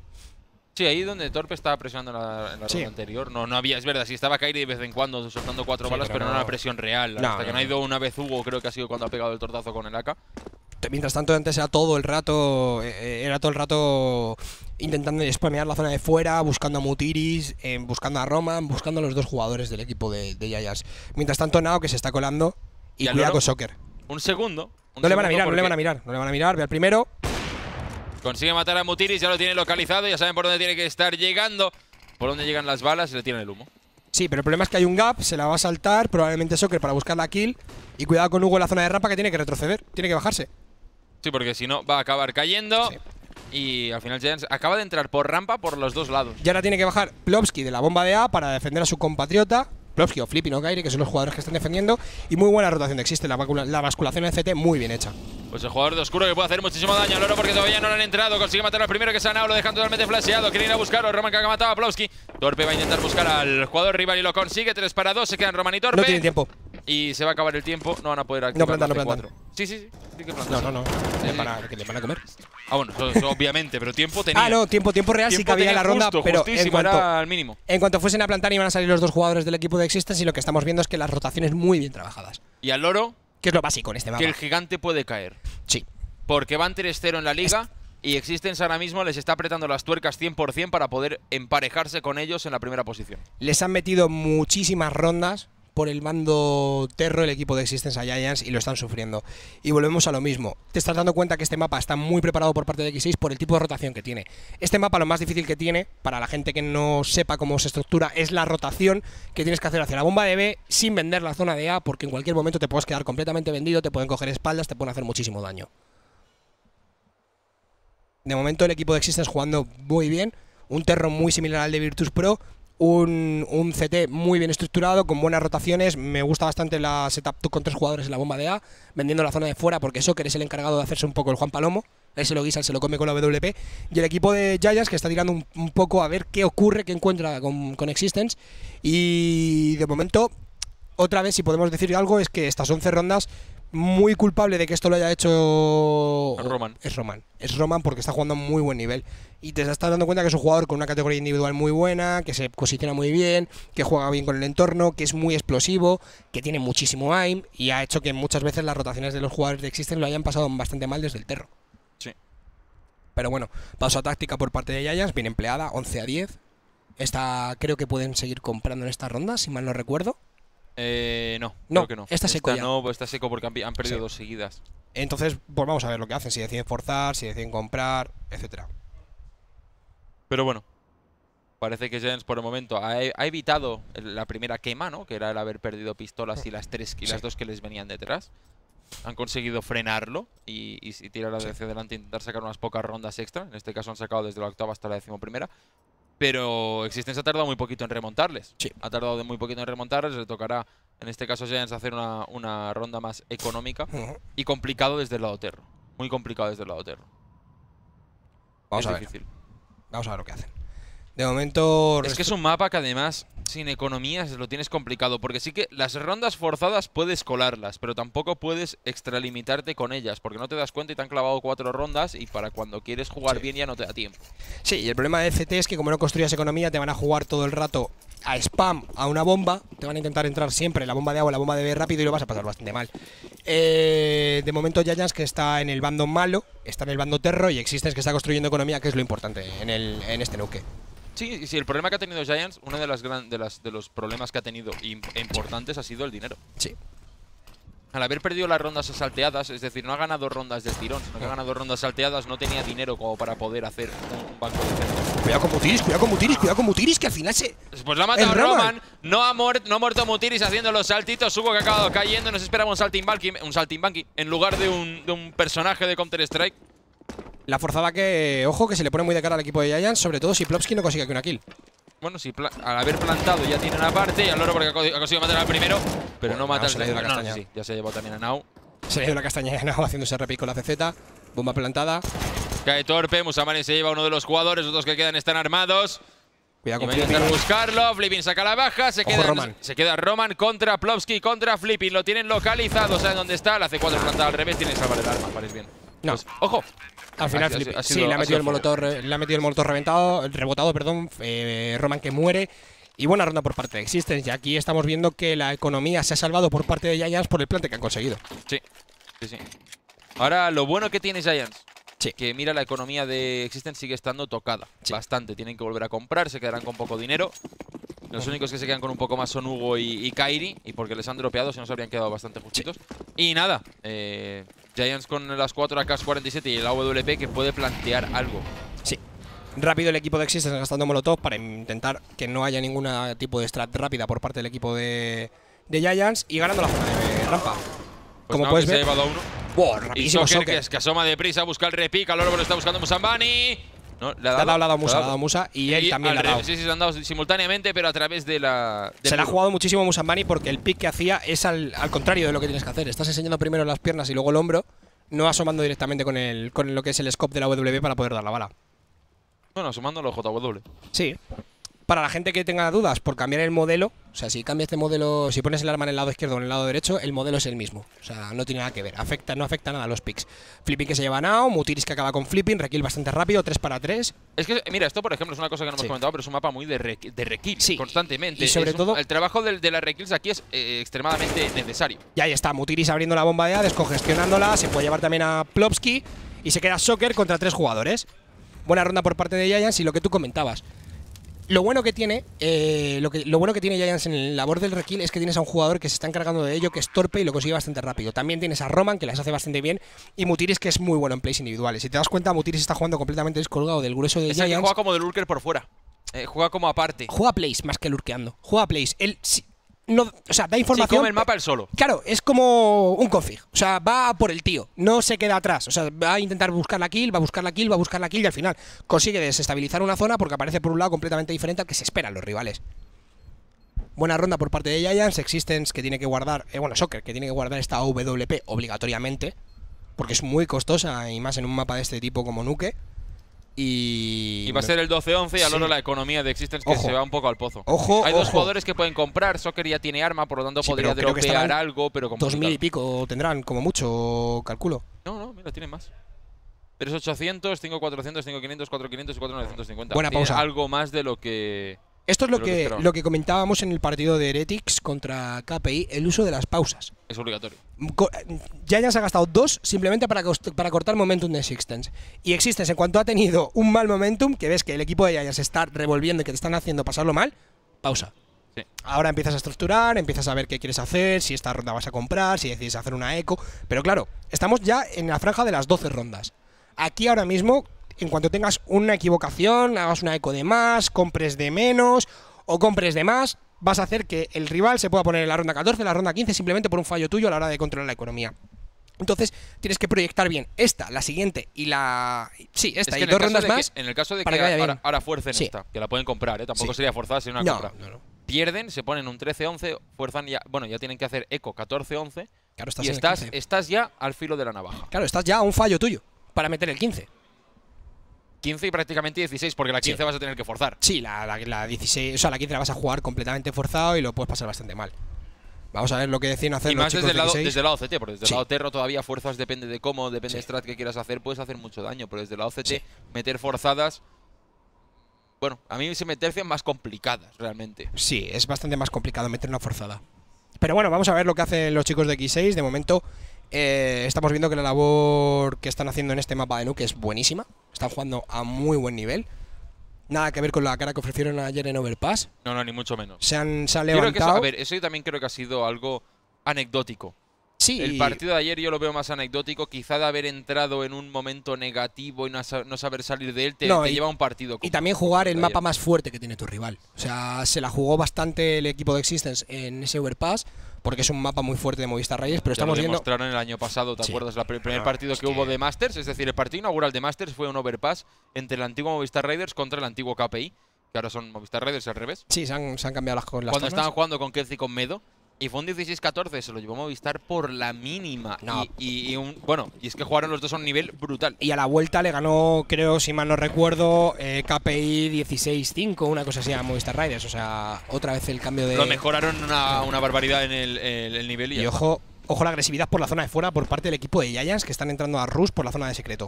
Sí, ahí donde Torpe estaba presionando en la, en la Sí. ronda anterior. No, no había, es verdad, sí estaba Kairi de vez en cuando soltando cuatro Sí, balas, pero pero no, no- era presión real. No, Hasta no, que no ha no. ido una vez Hugo, creo que ha sido cuando ha pegado el tortazo con el A K. Mientras tanto, antes era todo el rato, eh, era todo el rato intentando spamear la zona de fuera, buscando a Mutiris, eh, buscando a Roman, buscando a los dos jugadores del equipo de, de Giants. Mientras tanto, Nao que se está colando y, ¿Y al cuidado loro? con Soccer. Un segundo. un No le van a segundo mirar, no le porque van a mirar, no le van a mirar. Ve al primero. Consigue matar a Mutiris, ya lo tiene localizado, ya saben por dónde tiene que estar llegando. Por dónde llegan las balas y le tiran el humo. Sí, pero el problema es que hay un gap, se la va a saltar, probablemente Soccer para buscar la kill. Y cuidado con Hugo en la zona de rampa que tiene que retroceder, tiene que bajarse. Sí, porque si no va a acabar cayendo. Sí. Y al final Giants acaba de entrar por rampa por los dos lados. Y ahora tiene que bajar Plopsky de la bomba de A para defender a su compatriota. Plopsky o Flippy, no Kairi, que son los jugadores que están defendiendo. Y muy buena rotación de Existe, la, vacula- la basculación en C T muy bien hecha. Pues el jugador de oscuro que puede hacer muchísimo daño al oro porque todavía no lo han entrado. Consigue matar al primero que es a Nao, lo dejan totalmente flasheado. Quieren ir a buscarlo. Roman que ha matado a Plowski. Torpe va a intentar buscar al jugador rival y lo consigue. tres para dos. Se quedan Roman y Torpe. No tiene tiempo. Y se va a acabar el tiempo. No van a poder activar plantan, la no C plantan. cuatro. Sí, sí, sí. sí que No, plantan. no, no. Sí, Le sí. van a, que le van a comer. Ah, bueno, eso, eso obviamente, pero tiempo tenía. Ah, no, tiempo, tiempo real sí Tiempo que había en tenía la ronda, justo, pero en justísimo, cuanto, era al mínimo. en cuanto fuesen a plantar iban a salir los dos jugadores del equipo de Existence y lo que estamos viendo es que las rotaciones muy bien trabajadas. Y al loro, Que es lo básico en este mapa. que el gigante puede caer. Sí. Porque van tres cero en la liga y Existence ahora mismo les está apretando las tuercas cien por cien para poder emparejarse con ellos en la primera posición. Les han metido muchísimas rondas por el mando Terro el equipo de Existence a Giants y lo están sufriendo. Y volvemos a lo mismo. Te estás dando cuenta que este mapa está muy preparado por parte de X seis por el tipo de rotación que tiene. Este mapa lo más difícil que tiene, para la gente que no sepa cómo se estructura, es la rotación que tienes que hacer hacia la bomba de B sin vender la zona de A, porque en cualquier momento te puedes quedar completamente vendido, te pueden coger espaldas, te pueden hacer muchísimo daño. De momento el equipo de Existence jugando muy bien, un Terro muy similar al de Virtus Pro, un, un C T muy bien estructurado, con buenas rotaciones. Me gusta bastante la setup con tres jugadores en la bomba de A, vendiendo la zona de fuera porque Soccer es el encargado de hacerse un poco el Juan Palomo. Él se lo guisa, él se lo come con la W P. Y el equipo de Giants que está tirando un, un poco a ver qué ocurre, qué encuentra con, con Existence. Y de momento, otra vez, si podemos decir algo, es que estas once rondas, muy culpable de que esto lo haya hecho Roman. es Roman. Es Roman porque está jugando a muy buen nivel. Y te estás dando cuenta que es un jugador con una categoría individual muy buena, que se posiciona muy bien, que juega bien con el entorno, que es muy explosivo, que tiene muchísimo aim y ha hecho que muchas veces las rotaciones de los jugadores de Existence lo hayan pasado bastante mal desde el Terro. Sí. Pero bueno, pausa táctica por parte de Giants, bien empleada, once a diez. Esta creo que pueden seguir comprando en esta ronda, si mal no recuerdo. Eh, no, No, creo que no. está seco ya. No, pues está seco porque han, pi- han perdido Sí. dos seguidas. Entonces, pues vamos a ver lo que hacen, si deciden forzar, si deciden comprar, etcétera. Pero bueno, parece que Giants por el momento ha, ha evitado el- la primera quema, ¿no? Que era el haber perdido pistolas y las tres y las Sí. dos que les venían detrás. Han conseguido frenarlo y, y, y tirar Sí. hacia adelante e intentar sacar unas pocas rondas extra. En este caso han sacado desde la octava hasta la decimoprimera. Pero Existence ha tardado muy poquito en remontarles. Sí. Ha tardado de muy poquito en remontarles. Le tocará, en este caso, a Giants hacer una, una ronda más económica Ujú. y complicado desde el lado Terro. Muy complicado desde el lado Terro. Vamos es a ver. difícil. Vamos a ver lo que hacen. De momento… Es que es un mapa que además, sin economías, lo tienes complicado. Porque sí que las rondas forzadas puedes colarlas, pero tampoco puedes extralimitarte con ellas. Porque no te das cuenta y te han clavado cuatro rondas y para cuando quieres jugar Sí. bien ya no te da tiempo. Sí, y el problema de C T es que como no construyas economía, te van a jugar todo el rato a spam, a una bomba. Te van a intentar entrar siempre en la bomba de agua, la bomba de B rápido y lo vas a pasar bastante mal. Eh, de momento Giants que está en el bando malo, está en el bando Terro y Existence que está construyendo economía, que es lo importante en, el, en este nuke. Sí, y sí, el problema que ha tenido Giants, uno de, las gran, de, las, de los problemas que ha tenido im- importantes ha sido el dinero. Sí. Al haber perdido las rondas salteadas, es decir, no ha ganado rondas de estirón, sino que ha ganado rondas salteadas, no tenía dinero como para poder hacer un banco de centro. Cuidado con Mutiris, cuidado con Mutiris, cuidado con Mutiris, que al final se… Pues lo ha matado ¡El Roman! Roman, no ha, muer- no ha muerto Mutiris haciendo los saltitos, Hugo que ha acabado cayendo, nos esperaba un saltimbanqui, un saltimbanqui en lugar de un, de un personaje de Counter-Strike. La forzada que, ojo, que se le pone muy de cara al equipo de Giants, sobre todo si Plopsky no consigue que una kill. Bueno, si pla- al haber plantado ya tiene una parte y al loro porque ha co- ha conseguido matar al primero, pero Bueno, no mata Nao al se le ha ido la segundo. No, castaña. sí, ya se llevó también a Nao. Se le dio una castaña de Nao haciéndose repic con la C Z. Bomba plantada. Cae torpe, Musamani se lleva a uno de los jugadores, los dos que quedan están armados. Cuidado con y va a intentar buscarlo, Flipping saca la baja, se queda, Roman. se queda Roman contra Plovsky, contra Flipping, lo tienen localizado, saben dónde está, la C cuatro plantada al revés, tiene que salvar el arma, parece bien. No. Pues, ¡ojo! Al final, Ha- ha- Flipping- ha sí, sido- le ha ha metido sido el molotov, re- le ha metido el molotov reventado, rebotado, perdón, eh, Roman que muere. Y buena ronda por parte de Existence. Y aquí estamos viendo que la economía se ha salvado por parte de Giants por el plante que han conseguido. Sí, sí, sí. Ahora, lo bueno que tiene Giants, Sí. que mira, la economía de Existence sigue estando tocada. Bastante. Tienen que volver a comprar, se quedarán con poco dinero. Los únicos que se quedan con un poco más son Hugo y, y Kairi. Y porque les han dropeado, se nos habrían quedado bastante justitos. Y nada, eh, Giants con las cuatro A K cuarenta y siete y el A W P que puede plantear algo. Sí. Rápido el equipo de Existence gastando molotov para intentar que no haya ningún tipo de strat rápida por parte del equipo de, de Giants. Y ganando la zona de rampa. Pues Como no, puedes que ver. se ha llevado a uno. Wow, Y rapidísimo Soccer, Soccer. que es que asoma deprisa, busca el repic. Al oro lo está buscando Musambani. No, le ha Le ha dado, dado, le ha dado le Musa, le ha dado Musa y él también al le ha dado. revés. Sí, sí, se han dado simultáneamente, pero a través de la. del Se le ha muro. jugado muchísimo Musambani porque el pick que hacía es al, al contrario de lo que tienes que hacer. Estás enseñando primero las piernas y luego el hombro, no asomando directamente con, el, con lo que es el scope de la W para poder dar la bala. Bueno, sumándolo J W. Sí. Para la gente que tenga dudas por cambiar el modelo, o sea, si cambias este modelo, si pones el arma en el lado izquierdo o en el lado derecho, el modelo es el mismo. O sea, no tiene nada que ver. Afecta, no afecta nada a los picks. Flipping que se lleva a Nao, Mutiris que acaba con Flipping, rekill bastante rápido, tres para tres. Es que, mira, esto por ejemplo es una cosa que no hemos Sí. comentado, pero es un mapa muy de, re, de rekill Sí. constantemente. Y sobre Es un- todo- el trabajo del- de, las rekills aquí es eh, extremadamente necesario. Y ahí está, Mutiris abriendo la bomba de A, descongestionándola, se puede llevar también a Plovsky y se queda Soccer contra tres jugadores. Buena ronda por parte de Giants y lo que tú comentabas. Lo bueno que tiene, eh, lo, que, lo bueno que tiene Giants en el labor del rekill es que tienes a un jugador que se está encargando de ello, que es torpe y lo consigue bastante rápido. También tienes a Roman, que las hace bastante bien, y Mutiris, que es muy bueno en plays individuales. Si te das cuenta, Mutiris está jugando completamente descolgado del grueso de Es el que Giants. juega como de lurker por fuera. Eh, juega como aparte. Juega plays más que lurkeando. Juega plays. Él sí- no, o sea, da Sí, información. come el mapa él solo. Claro, es como un config. O sea, va por el tío, no se queda atrás. O sea, va a intentar buscar la kill, va a buscar la kill, va a buscar la kill y al final consigue desestabilizar una zona porque aparece por un lado completamente diferente al que se esperan los rivales. Buena ronda por parte de Giants. Existence que tiene que guardar, eh, bueno, Soccer que tiene que guardar esta A W P obligatoriamente porque es muy costosa y más en un mapa de este tipo como Nuke. Y, Y va a ser el doce once y al Sí. oro la economía de Existence que Ojo. se va un poco al pozo. Ojo, Hay dos ojo. jugadores que pueden comprar. Soccer ya tiene arma, por lo tanto Sí, podría pero creo que dropear estarán algo, pero como dos mil y pico tendrán, como mucho, calculo. No, no, mira, tiene más. tres ochocientos, cinco cuatrocientos, cinco quinientos, cuatro quinientos y cuatro novecientos cincuenta. Buena Tiene pausa. algo más de lo que. Esto es lo de lo que que, esperaba. lo que comentábamos en el partido de Heretics contra K P I, el uso de las pausas. Es obligatorio. Co- Giants ha gastado dos simplemente para, cost- para cortar momentum de Existence. Y Existence, en cuanto ha tenido un mal momentum, que ves que el equipo de Giants está revolviendo y que te están haciendo pasarlo mal, pausa. Sí. Ahora empiezas a estructurar, empiezas a ver qué quieres hacer, si esta ronda vas a comprar, si decides hacer una eco. Pero claro, estamos ya en la franja de las doce rondas. Aquí ahora mismo, en cuanto tengas una equivocación, hagas una eco de más, compres de menos o compres de más, vas a hacer que el rival se pueda poner en la ronda catorce, en la ronda quince, simplemente por un fallo tuyo a la hora de controlar la economía. Entonces, tienes que proyectar bien esta, la siguiente y la... Sí, esta Es que y en el dos caso rondas de que- más. en el caso de para que, que vaya ahora, bien. ahora fuercen Sí. esta, que la pueden comprar, ¿eh? Tampoco Sí. sería forzada, sería una No, compra. no, no. Pierden, se ponen un trece once, fuerzan ya. Bueno, ya tienen que hacer eco catorce once. Claro, estás Y en el estás, quince. estás ya al filo de la navaja. Claro, estás ya a un fallo tuyo para meter el quince. quince y prácticamente dieciséis, porque la quince Sí. vas a tener que forzar. Sí, la, la, la dieciséis, o sea, la quince la vas a jugar completamente forzado y lo puedes pasar bastante mal. Vamos a ver lo que deciden hacer Y los más chicos desde el, de lado, dieciséis. desde el lado C T, porque desde Sí. el lado Terro todavía fuerzas depende de cómo, depende Sí. de strat que quieras hacer, puedes hacer mucho daño. Pero desde el lado C T, Sí. meter forzadas. Bueno, a mí se me tercian más complicadas, realmente. Sí, es bastante más complicado meter una forzada. Pero bueno, vamos a ver lo que hacen los chicos de X seis. De momento, eh, estamos viendo que la labor que están haciendo en este mapa de Nuke es buenísima. Están jugando a muy buen nivel. Nada que ver con la cara que ofrecieron ayer en Overpass. No, no, ni mucho menos. Se han, se han Yo creo que eso, levantado. a ver, eso yo también creo que ha sido algo anecdótico. sí, El partido de ayer yo lo veo más anecdótico, quizá de haber entrado en un momento negativo y no, sa- no saber salir de él, te, No, te y- lleva a un partido. y como- también jugar el de mapa ayer. más fuerte que tiene tu rival. O sea, se la jugó bastante el equipo de Existence en ese Overpass, porque es un mapa muy fuerte de Movistar Raiders, pero Ya estamos lo viendo... demostraron el año pasado, ¿te Sí. acuerdas? La pr- el primer No, partido es que, que- hubo de Masters, es decir, el partido inaugural de Masters fue un overpass entre el antiguo Movistar Raiders contra el antiguo K P I, que ahora son Movistar Raiders al revés. Sí, se han, se han cambiado las, co- las Cuando tornas. estaban jugando con Kelz y con Medo, Y fue un dieciséis catorce, se lo llevó Movistar por la mínima. No. Y, y- y un, bueno, y es que jugaron los dos a un nivel brutal. Y a la vuelta le ganó, creo, si mal no recuerdo, eh, K P I dieciséis cinco, una cosa así a Movistar Riders. O sea, otra vez el cambio de… Lo mejoraron una, una barbaridad en el, el- el nivel. Y, Y ya ojo, ojo la agresividad por la zona de fuera por parte del equipo de Giants, que están entrando a Rush por la zona de secreto.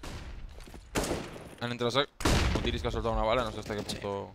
está. Han entrado… Mutiris que ha soltado una bala, no sé hasta qué punto…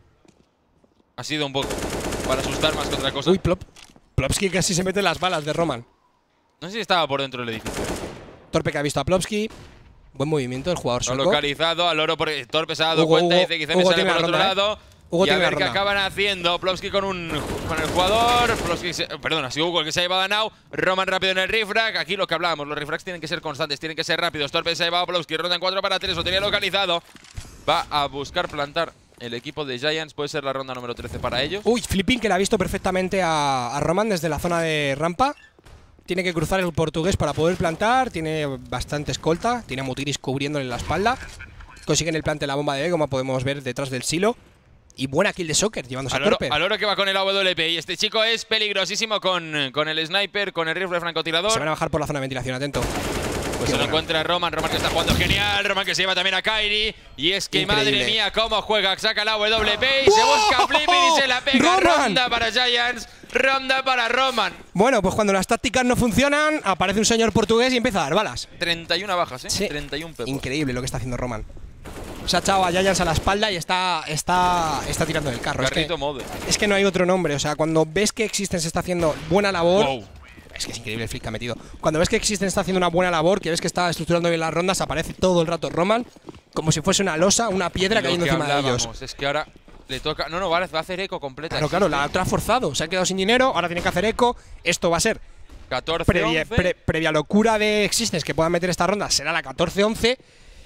Ha sido un poco para asustar más que otra cosa. Uy, Plop. Plopsky casi se mete en las balas de Roman. No sé si estaba por dentro del edificio. Torpe que ha visto a Plopsky. Buen movimiento del jugador Lo ha sueco. localizado, al oro porque Torpe se ha dado Hugo, cuenta y Hugo, dice que se me Hugo sale tiene por la otro ronda, ¿eh? lado. Hugo Y a tiene la ver qué ronda. acaban haciendo. Plopsky con un con el jugador. Plopsky se- perdón, ha sido Hugo el que se ha llevado a Now. Roman rápido en el refrag. Aquí lo que hablábamos, los refrags tienen que ser constantes, tienen que ser rápidos. Torpe se ha llevado a Plopsky, ronda en cuatro para tres, lo tenía localizado. Va a buscar plantar el equipo de Giants. Puede ser la ronda número trece para ellos. Uy, Flipping que le ha visto perfectamente a, a Roman desde la zona de rampa. Tiene que cruzar el portugués para poder plantar. Tiene bastante escolta. Tiene a Mutiris cubriéndole la espalda. Consiguen el plante de la bomba de E, como podemos ver detrás del silo. Y buena kill de Soccer, llevándose Al a oro, Torpe. al oro que va con el A W P. Y este chico es peligrosísimo con, con el sniper, con el rifle francotirador. Se van a bajar por la zona de ventilación, atento. Pues se lo encuentra Roman, Roman que está jugando genial, Roman que se lleva también a Kairi. Y es que Increíble. madre mía, cómo juega, saca la W P y se busca Flipping y se la pega. ¡Roman! Ronda para Giants, ronda para Roman. Bueno, pues cuando las tácticas no funcionan, aparece un señor portugués y empieza a dar balas. treinta y una bajas, ¿eh? Sí. treinta y uno pepos. Increíble lo que está haciendo Roman. Se ha echado a Giants a la espalda y está, está, está tirando del carro. Es que, Carrito mode. es que no hay otro nombre. O sea, cuando ves que Existence se está haciendo buena labor… Wow. Es que es increíble el flick que ha metido. Cuando ves que Existence está haciendo una buena labor, que ves que está estructurando bien las rondas, aparece todo el rato Roman como si fuese una losa, una piedra Y lo cayendo que encima de ellos. hablábamos, Es que ahora le toca… No, no, va a va a hacer eco completa. Claro, claro, la otra ha forzado. Se han quedado sin dinero, ahora tienen que hacer eco. Esto va a ser catorce previa, once. pre- previa locura de Existence que puedan meter esta ronda. Será la catorce once.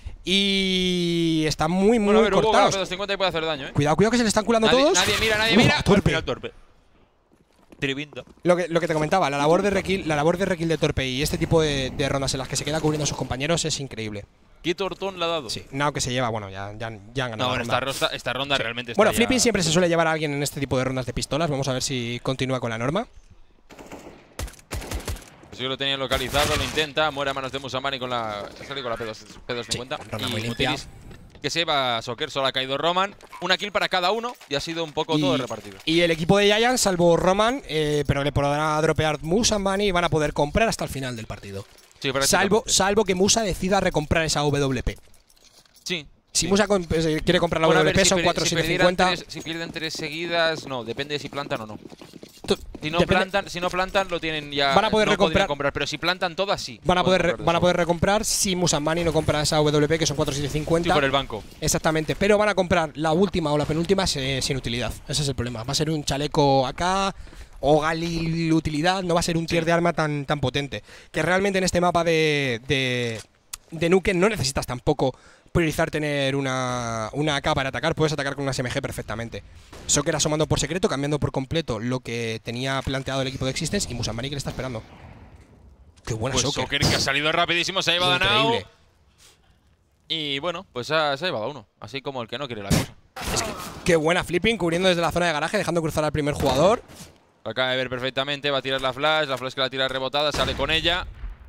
Y están muy, muy Bueno, a ver, Hugo, cortados. la P doscientos cincuenta y puede hacer daño, ¿eh? Cuidado, cuidado que se le están culando Nadie, todos. nadie mira, nadie Uf, mira. a Torpe. Al final Torpe. Tribinda. Lo que, lo que te comentaba, la labor de rekill, la labor de rekill de Torpe y este tipo de, de rondas en las que se queda cubriendo a sus compañeros es increíble. Quito Ortón le ha dado. Sí, Now que se lleva, bueno, ya, ya, ya han ganado. No, la bueno, ronda. esta, ronda- esta ronda Sí. realmente está Bueno, ya- Flipping siempre se suele llevar a alguien en este tipo de rondas de pistolas. Vamos a ver si continúa con la norma. Sí, lo tenía localizado, lo intenta, muere a manos de Musamani con la. Sale con la P doscientos cincuenta. Sí, ronda y muy limpia. Mutiris, que se va a Soccer, solo ha caído Roman. Una kill para cada uno y ha sido un poco todo repartido. y el equipo de Giants, salvo Roman, eh, pero le podrá dropear Musa Bunny y van a poder comprar hasta el final del partido. Sí, prácticamente. Salvo, salvo que Musa decida recomprar esa W P. Sí. Si sí. Musa com- eh, quiere comprar la Bueno, a W ver, P, si son per- cuatro si siete perdieran cincuenta. tres- Si pierden tres seguidas, no, depende de si plantan o no. Tu- Si no, depende- plantan, si no plantan, lo tienen ya. Van a poder no podrían recomprar- comprar, pero si plantan todas, sí. Van a pueden poder, re- comprar de van a sobra. poder recomprar si Musa Bunny no compra esa W P, que son cuatro siete Sí, cincuenta. por el banco. Exactamente, pero van a comprar la última o la penúltima eh, sin utilidad. Ese es el problema. Va a ser un chaleco acá o Galil utilidad, no va a ser un tier de arma tan, tan potente. Que realmente en este mapa de, de, de Nukem no necesitas tampoco priorizar tener una, una A K para atacar, puedes atacar con una S M G perfectamente. Soccer asomando por secreto, cambiando por completo lo que tenía planteado el equipo de Existence y Musamani que le está esperando. Qué buena Pues Soccer. Soccer que ha salido rapidísimo, se ha llevado a Now. Increíble. Y bueno, pues ha- se ha llevado a uno. Así como el que no quiere la cosa. Qué buena Flipping, cubriendo desde la zona de garaje, dejando cruzar al primer jugador. Lo acaba de ver perfectamente, va a tirar la flash, la flash que la tira rebotada, sale con ella.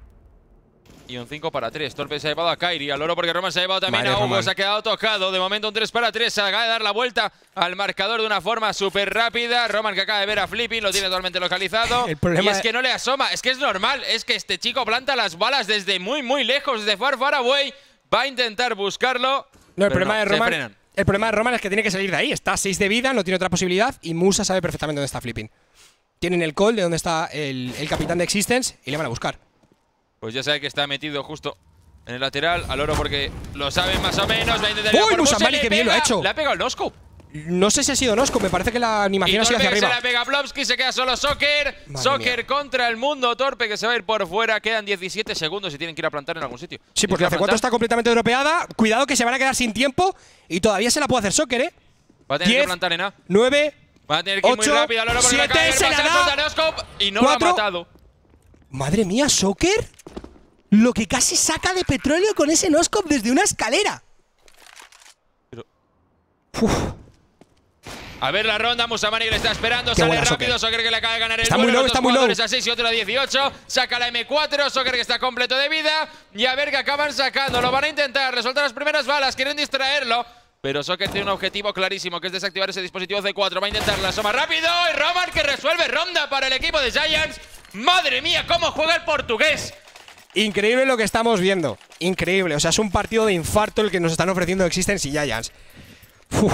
Y un cinco para tres. Torpe se ha llevado a Kairi, al oro porque Roman se ha llevado también Madre a Hugo, Roman. se ha quedado tocado. De momento un tres para tres, se acaba de dar la vuelta al marcador de una forma súper rápida. Roman que acaba de ver a Flipping, lo tiene totalmente localizado. El problema y es de- que no le asoma, es que es normal, es que este chico planta las balas desde muy muy lejos, desde far far away. Va a intentar buscarlo. No, el pero problema no, de se Roman. frenan. El problema de Roman es que tiene que salir de ahí. Está a seis de vida, no tiene otra posibilidad. Y Musa sabe perfectamente dónde está Flipping. Tienen el call de dónde está el, el capitán de Existence y le van a buscar. Pues ya sabe que está metido justo en el lateral, al oro porque lo saben más o menos. Va a intentar ir a ¡Uy, por Musa, Musamani, le qué bien lo ha pega, hecho! Le ha pegado el nosco. No sé si ha sido Nosco, me parece que la Y animación ha sido Torpe hacia que se arriba. la pega a Blobsky, se queda solo Soccer. Madre Soccer mía. contra el mundo. Torpe que se va a ir por fuera. Quedan diecisiete segundos y tienen que ir a plantar en algún sitio. Sí, porque ¿Tienen hace que cuatro plantar? está completamente dropeada. Cuidado que se van a quedar sin tiempo y todavía se la puede hacer Soccer, ¿eh? Va a tener diez, que plantar en A. nueve. Va a tener que ir ocho, muy rápido al oro porque siete, acaba de se la pasar da. contra Noscope y no cuatro. lo ha matado. Madre mía, Soccer. Lo que casi saca de petróleo con ese Noscope desde una escalera. Pero- Uf. A ver la ronda, Musamani que le está esperando, Qué sale buena rápido, Soccer. Soccer que le acaba de ganar el Está duelo, muy low, los está dos muy low. jugadores a seis y otro a dieciocho, saca la eme cuatro, Soccer que está completo de vida, y a ver que acaban sacando, lo van a intentar, le sueltan las primeras balas, quieren distraerlo, pero Soccer tiene un objetivo clarísimo, que es desactivar ese dispositivo ce cuatro, va a intentar la soma rápido, y Roman que resuelve ronda para el equipo de Giants. ¡Madre mía, cómo juega el portugués! Increíble lo que estamos viendo. Increíble. O sea, es un partido de infarto el que nos están ofreciendo Existence y Giants. Uf.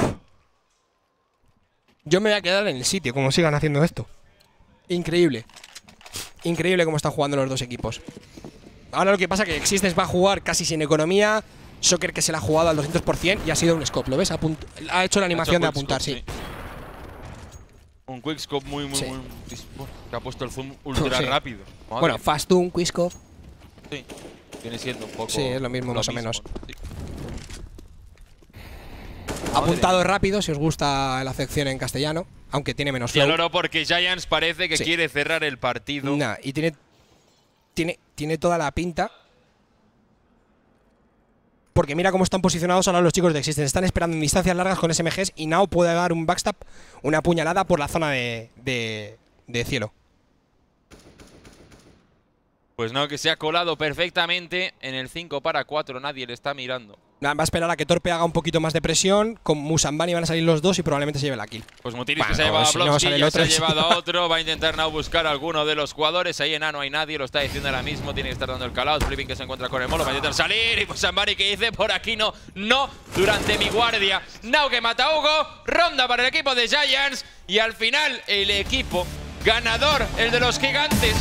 Yo me voy a quedar en el sitio como sigan haciendo esto. Increíble. Increíble cómo están jugando los dos equipos. Ahora lo que pasa es que Existence va a jugar casi sin economía. Soccer que se la ha jugado al doscientos por cien y ha sido un scope. ¿Lo ves? Apunt ha hecho la animación de apuntar, sí. Un quickscope muy, muy, Sí. muy. Que ha puesto el zoom ultra Sí. rápido. Madre Bueno, mía. Fast Zoom, Quizco. Sí. Viene siendo un poco. Sí, es lo mismo, más o menos. Sí. Apuntado rápido, si os gusta la sección en castellano, aunque tiene menos Y el flow. oro porque Giants parece que Sí. quiere cerrar el partido. Nah, y tiene, tiene, tiene toda la pinta. Porque mira cómo están posicionados ahora los chicos de Existence. Están esperando en distancias largas con ese eme ges y Nao puede dar un backstab, una puñalada por la zona de, de, de cielo. Pues no, que se ha colado perfectamente en el cinco para cuatro. Nadie le está mirando. Nada, va a esperar a que Torpe haga un poquito más de presión. Con Musambani van a salir los dos y probablemente se lleve la kill. Pues Mutiris Bueno, que se ha llevado a si no Blonsky, sale el ya otro, se ha sí. llevado a otro. Va a intentar Nao buscar a alguno de los jugadores. Ahí enano hay nadie, lo está diciendo ahora mismo. Tiene que estar dando el call out. Flipping que se encuentra con el molo. Va a intentar salir. Y Musambani que dice por aquí no, no durante mi guardia. Nao que mata a Hugo. Ronda para el equipo de Giants. Y al final el equipo ganador, el de los gigantes.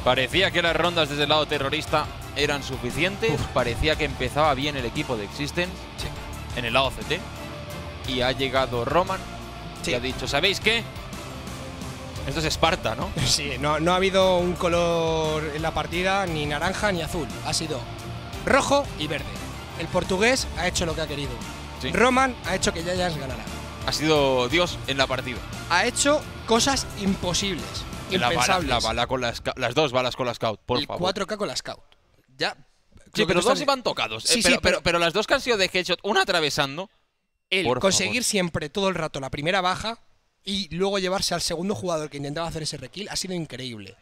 Parecía que las rondas desde el lado terrorista eran suficientes. Uf. Parecía que empezaba bien el equipo de Existence sí. en el lado C T. Y ha llegado Roman sí. y ha dicho, ¿sabéis qué? Esto es Esparta, ¿no? Sí, no, no ha habido un color en la partida, ni naranja ni azul. Ha sido rojo y verde. El portugués ha hecho lo que ha querido. Sí. Roman ha hecho que Giants ganara. Ha sido Dios en la partida. Ha hecho cosas imposibles, la impensables. Bala, la bala con la, las dos balas con la Scout, por el favor. cuatro K con la Scout. Ya. Sí, pero dos iban tocados. Sí, eh, pero, sí, pero, pero, pero las dos que han sido de headshot, una atravesando. El conseguir favor. siempre todo el rato la primera baja y luego llevarse al segundo jugador que intentaba hacer ese rekill ha sido increíble.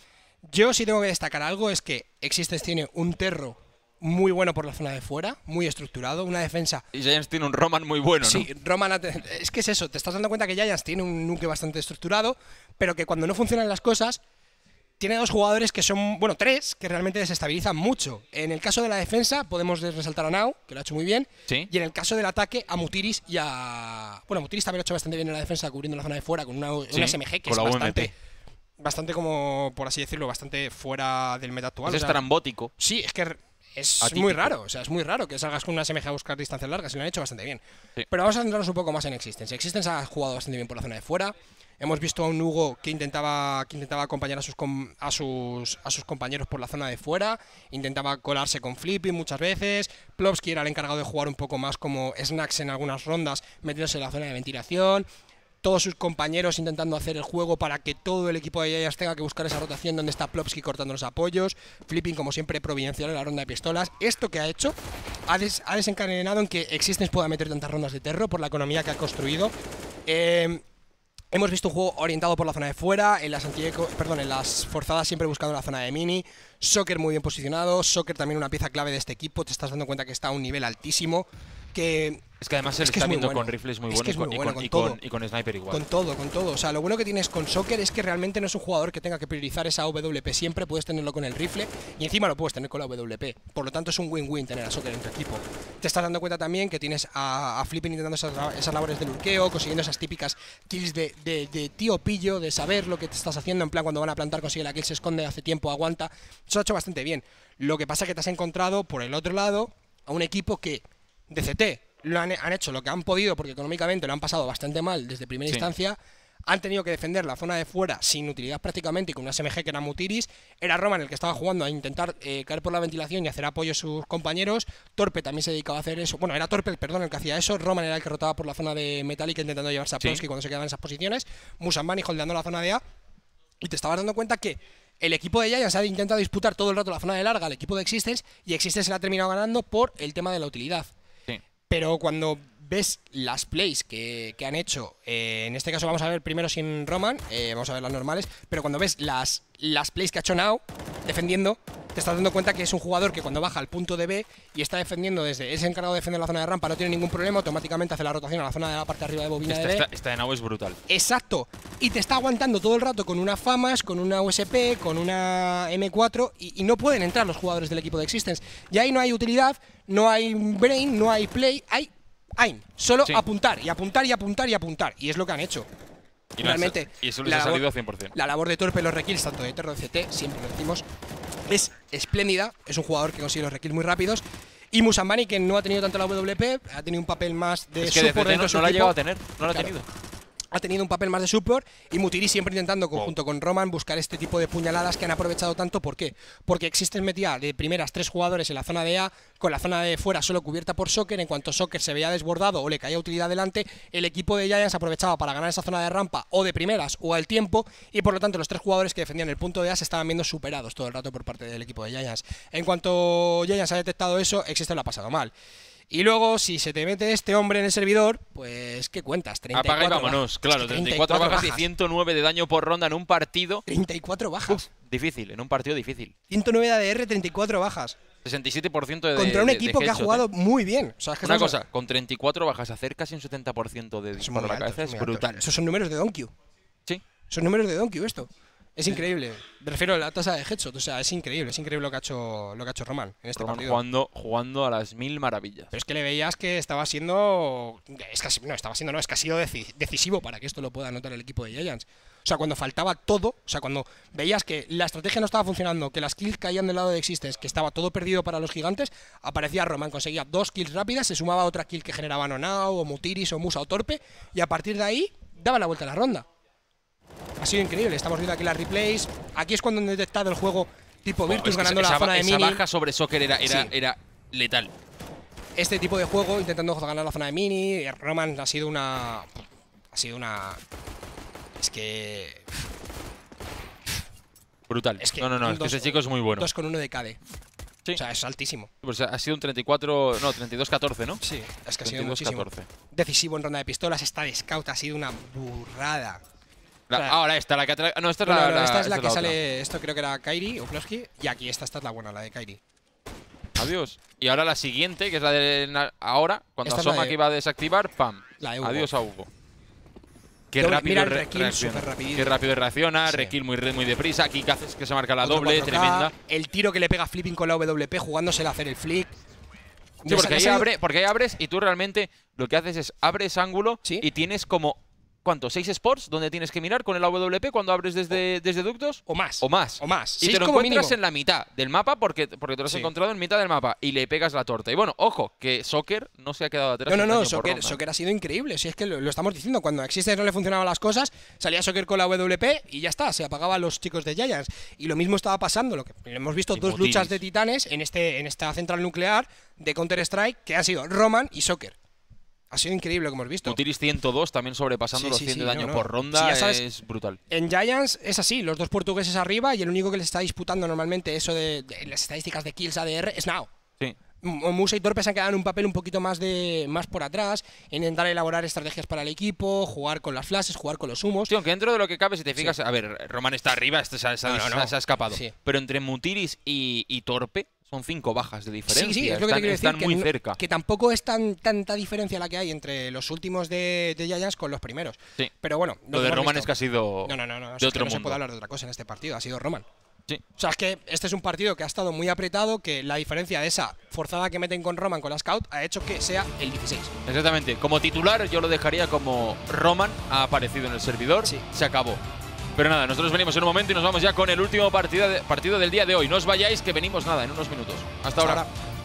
Yo sí tengo que destacar algo, es que Existence tiene un terro muy bueno por la zona de fuera, muy estructurado, una defensa. Y Giants tiene un Roman muy bueno, ¿no? Sí, Roman, es que es eso, te estás dando cuenta que Giants tiene un núcleo bastante estructurado, pero que cuando no funcionan las cosas, tiene dos jugadores que son, bueno, tres, que realmente desestabilizan mucho. En el caso de la defensa, podemos resaltar a Nau, que lo ha hecho muy bien. ¿Sí? Y en el caso del ataque, a Mutiris y a... Bueno, Mutiris también lo ha hecho bastante bien en la defensa, cubriendo la zona de fuera, con una, sí, una S M G que es bastante... Bastante como, por así decirlo, bastante fuera del meta actual. Es o sea, estrambótico. Sí, es que es Atípico. muy raro. O sea, es muy raro que salgas con una S M G a buscar distancias largas y lo han hecho bastante bien. Sí. Pero vamos a centrarnos un poco más en Existence. Existence ha jugado bastante bien por la zona de fuera. Hemos visto a un Hugo que intentaba, que intentaba acompañar a sus, com, a, sus, a sus compañeros por la zona de fuera, intentaba colarse con Flipping muchas veces. Plopsky era el encargado de jugar un poco más como snacks en algunas rondas, metiéndose en la zona de ventilación. Todos sus compañeros intentando hacer el juego para que todo el equipo de Giants tenga que buscar esa rotación donde está Plopsky cortando los apoyos. Flipping, como siempre, providencial en la ronda de pistolas. Esto que ha hecho ha, des, ha desencadenado en que Existence pueda meter tantas rondas de terror por la economía que ha construido. Eh... Hemos visto un juego orientado por la zona de fuera, en las antieco, perdón, en las forzadas siempre buscando la zona de mini. Soccer muy bien posicionado, Soccer también una pieza clave de este equipo, te estás dando cuenta que está a un nivel altísimo. Que es que además se le está viendo con rifles muy buenos y, con, y, con, y con sniper igual. Con todo, con todo. O sea, lo bueno que tienes con Soccer es que realmente no es un jugador que tenga que priorizar esa W P siempre, puedes tenerlo con el rifle y encima lo puedes tener con la W P. Por lo tanto es un win-win tener a Soccer en tu equipo. Te estás dando cuenta también que tienes a, a Flipping intentando esas, esas labores de lurkeo, consiguiendo esas típicas kills de, de, de tío pillo, de saber lo que te estás haciendo, en plan cuando van a plantar consigue la kill, se esconde, hace tiempo, aguanta. Eso lo ha hecho bastante bien. Lo que pasa es que te has encontrado por el otro lado a un equipo que de C T lo han, han hecho lo que han podido porque económicamente lo han pasado bastante mal desde primera sí. instancia. Han tenido que defender la zona de fuera sin utilidad prácticamente y con una S M G que era Mutiris. Era Roman el que estaba jugando a intentar eh, caer por la ventilación y hacer apoyo a sus compañeros. Torpe también se dedicaba a hacer eso. Bueno, era Torpe, perdón, el que hacía eso. Roman era el que rotaba por la zona de Metallic intentando llevarse a Plopsky sí. cuando se quedaba en esas posiciones. Musamani holdeando la zona de A. Y te estabas dando cuenta que el equipo de Giants ha intentado disputar todo el rato la zona de larga al equipo de Existence y Existence se la ha terminado ganando por el tema de la utilidad. Sí. Pero cuando ves las plays que, que han hecho, eh, en este caso vamos a ver primero sin Roman, eh, vamos a ver las normales, pero cuando ves las, las plays que ha hecho Nau defendiendo, te estás dando cuenta que es un jugador que cuando baja al punto de B y está defendiendo desde, es encargado de defender la zona de rampa, no tiene ningún problema, automáticamente hace la rotación a la zona de la parte de arriba de bobina esta, de B. Esta, esta de Nau es brutal. Exacto, y te está aguantando todo el rato con una FAMAS, con una U S P, con una M cuatro y, y no pueden entrar los jugadores del equipo de Existence. Y ahí no hay utilidad, no hay brain, no hay play, hay aim, solo sí. apuntar y apuntar y apuntar y apuntar. Y es lo que han hecho. Y realmente. Y eso les ha salido a cien por cien. La labor de Torpe, los rekills, tanto de Terro de C T, siempre lo decimos, es espléndida. Es un jugador que consigue los rekills muy rápidos. Y Musambani, que no ha tenido tanto la W P, ha tenido un papel más de es que support de dentro de su no, no la ha equipo. llegado a tener, no la claro. ha tenido. Ha tenido un papel más de support y Mutiri siempre intentando, wow. junto con Roman, buscar este tipo de puñaladas que han aprovechado tanto. ¿Por qué? Porque Existence metía de primeras tres jugadores en la zona de A, con la zona de fuera solo cubierta por Soccer. En cuanto Soccer se veía desbordado o le caía utilidad delante, el equipo de Giants aprovechaba para ganar esa zona de rampa o de primeras o al tiempo, y por lo tanto los tres jugadores que defendían el punto de A se estaban viendo superados todo el rato por parte del equipo de Giants. En cuanto Giants ha detectado eso, Existence lo ha pasado mal. Y luego, si se te mete este hombre en el servidor, pues, ¿qué cuentas? treinta y cuatro Apaga y vámonos, bajas. claro, Es que treinta y cuatro bajas y ciento nueve de daño por ronda en un partido. treinta y cuatro bajas. Uf, difícil, en un partido difícil. ciento nueve de A D R, treinta y cuatro bajas. sesenta y siete por ciento de Contra un de, equipo de que ha headshot, jugado eh. muy bien. O sea, es que Una estamos- cosa, con treinta y cuatro bajas hacer casi un setenta por ciento de disparo a la altos, cabeza es muy altos. brutal. Esos son números de Donkey. Sí. Son números de Donkey esto. Es increíble. Me refiero a la tasa de headshot. O sea, es increíble. Es increíble lo que ha hecho, lo que ha hecho Roman en este Roman partido. jugando, jugando a las mil maravillas. Pero es que le veías que estaba siendo. Es casi, no, estaba siendo, no, es que ha sido deci- decisivo para que esto lo pueda anotar el equipo de Giants. sea, cuando faltaba todo, o sea, cuando veías que la estrategia no estaba funcionando, que las kills caían del lado de Existence, que estaba todo perdido para los gigantes, aparecía Roman, conseguía dos kills rápidas, se sumaba otra kill que generaba Nonao, o Mutiris, o Musa, o Torpe, y a partir de ahí daba la vuelta a la ronda. Ha sido increíble, estamos viendo aquí las replays. Aquí es cuando han detectado el juego tipo Virtus, oh, es que ganando esa, la zona de esa mini. Esa baja sobre Soccer era, era, sí. era letal. Este tipo de juego, intentando ganar la zona de mini, Roman ha sido una... Ha sido una... Es que... Brutal. Es que no, no, no, es que ese chico es muy bueno. dos con uno de K D. Sí. O sea, es altísimo. Pues ha sido un treinta y cuatro, no, treinta y dos catorce, ¿no? Sí, es que ha sido muchísimo. Decisivo en ronda de pistolas, esta de Scout ha sido una burrada. La, o sea, ahora esta, la que atrae. No, esta es no, la, no, la, esta es la esta que es la sale. Otra. Esto creo que era Kairi o Plosky. Y aquí esta, esta es la buena, la de Kairi. Adiós. Y ahora la siguiente, que es la de ahora, cuando esta asoma de, que iba a desactivar, ¡pam! La de Hugo. Adiós a Hugo. Qué Doble, rápido mira el re rekill, súper Qué rápido reacciona, sí. Rekill muy, muy deprisa. Aquí haces que se marca la Otro doble, cuatro K, tremenda. El tiro que le pega Flipping con la W P, jugándosela a hacer el flick. Sí, porque, ahí abre, porque ahí abres y tú realmente lo que haces es abres ángulo ¿Sí? y tienes como. ¿Cuánto? ¿Seis spots donde tienes que mirar con el A W P cuando abres desde, desde ductos? O más. O más. O más. Y te lo encuentras mínimo. en la mitad del mapa porque, porque te lo has sí. encontrado en mitad del mapa y le pegas la torta. Y bueno, ojo, que Soccer no se ha quedado atrás. No, no, no, Soccer, Soccer ha sido increíble. Si es que lo, lo estamos diciendo, cuando a Existence no le funcionaban las cosas, salía Soccer con la W P y ya está, se apagaban los chicos de Giants. Y lo mismo estaba pasando, lo que hemos visto y dos Mutiris. luchas de titanes en, este, en esta central nuclear de Counter-Strike que han sido Roman y Soccer. Ha sido increíble lo que hemos visto. Mutiris ciento dos también sobrepasando sí, los cien sí, de daño no, no. sí, por ronda, sabes, es brutal. En Giants es así, los dos portugueses arriba y el único que les está disputando normalmente eso de, de las estadísticas de kills A D R es Nao. Sí. Musa y Torpe se han quedado en un papel un poquito más de más por atrás, intentar elaborar estrategias para el equipo, jugar con las flashes, jugar con los humos. Sí, aunque dentro de lo que cabe, si te fijas, sí. a ver, Roman está arriba, este se, se, no, no, no. se ha escapado. Sí. Pero entre Mutiris y, y Torpe son cinco bajas de diferencia. Sí, sí, es lo que están, te quiero decir, están muy que cerca. Que tampoco es tan tanta diferencia la que hay entre los últimos de, de Giants con los primeros. Sí. Pero bueno, lo de Roman visto. es que ha sido no, no, no, no, de es otro que no mundo. se puede hablar de otra cosa en este partido, ha sido Roman. Sí. O sea, es que este es un partido que ha estado muy apretado, que la diferencia de esa forzada que meten con Roman con la Scout ha hecho que sea el dieciséis. Exactamente. Como titular yo lo dejaría como Roman ha aparecido en el servidor, sí. se acabó. Pero nada, nosotros venimos en un momento y nos vamos ya con el último partido, de, partido del día de hoy. No os vayáis, que venimos nada, en unos minutos. Hasta, Hasta ahora. ahora.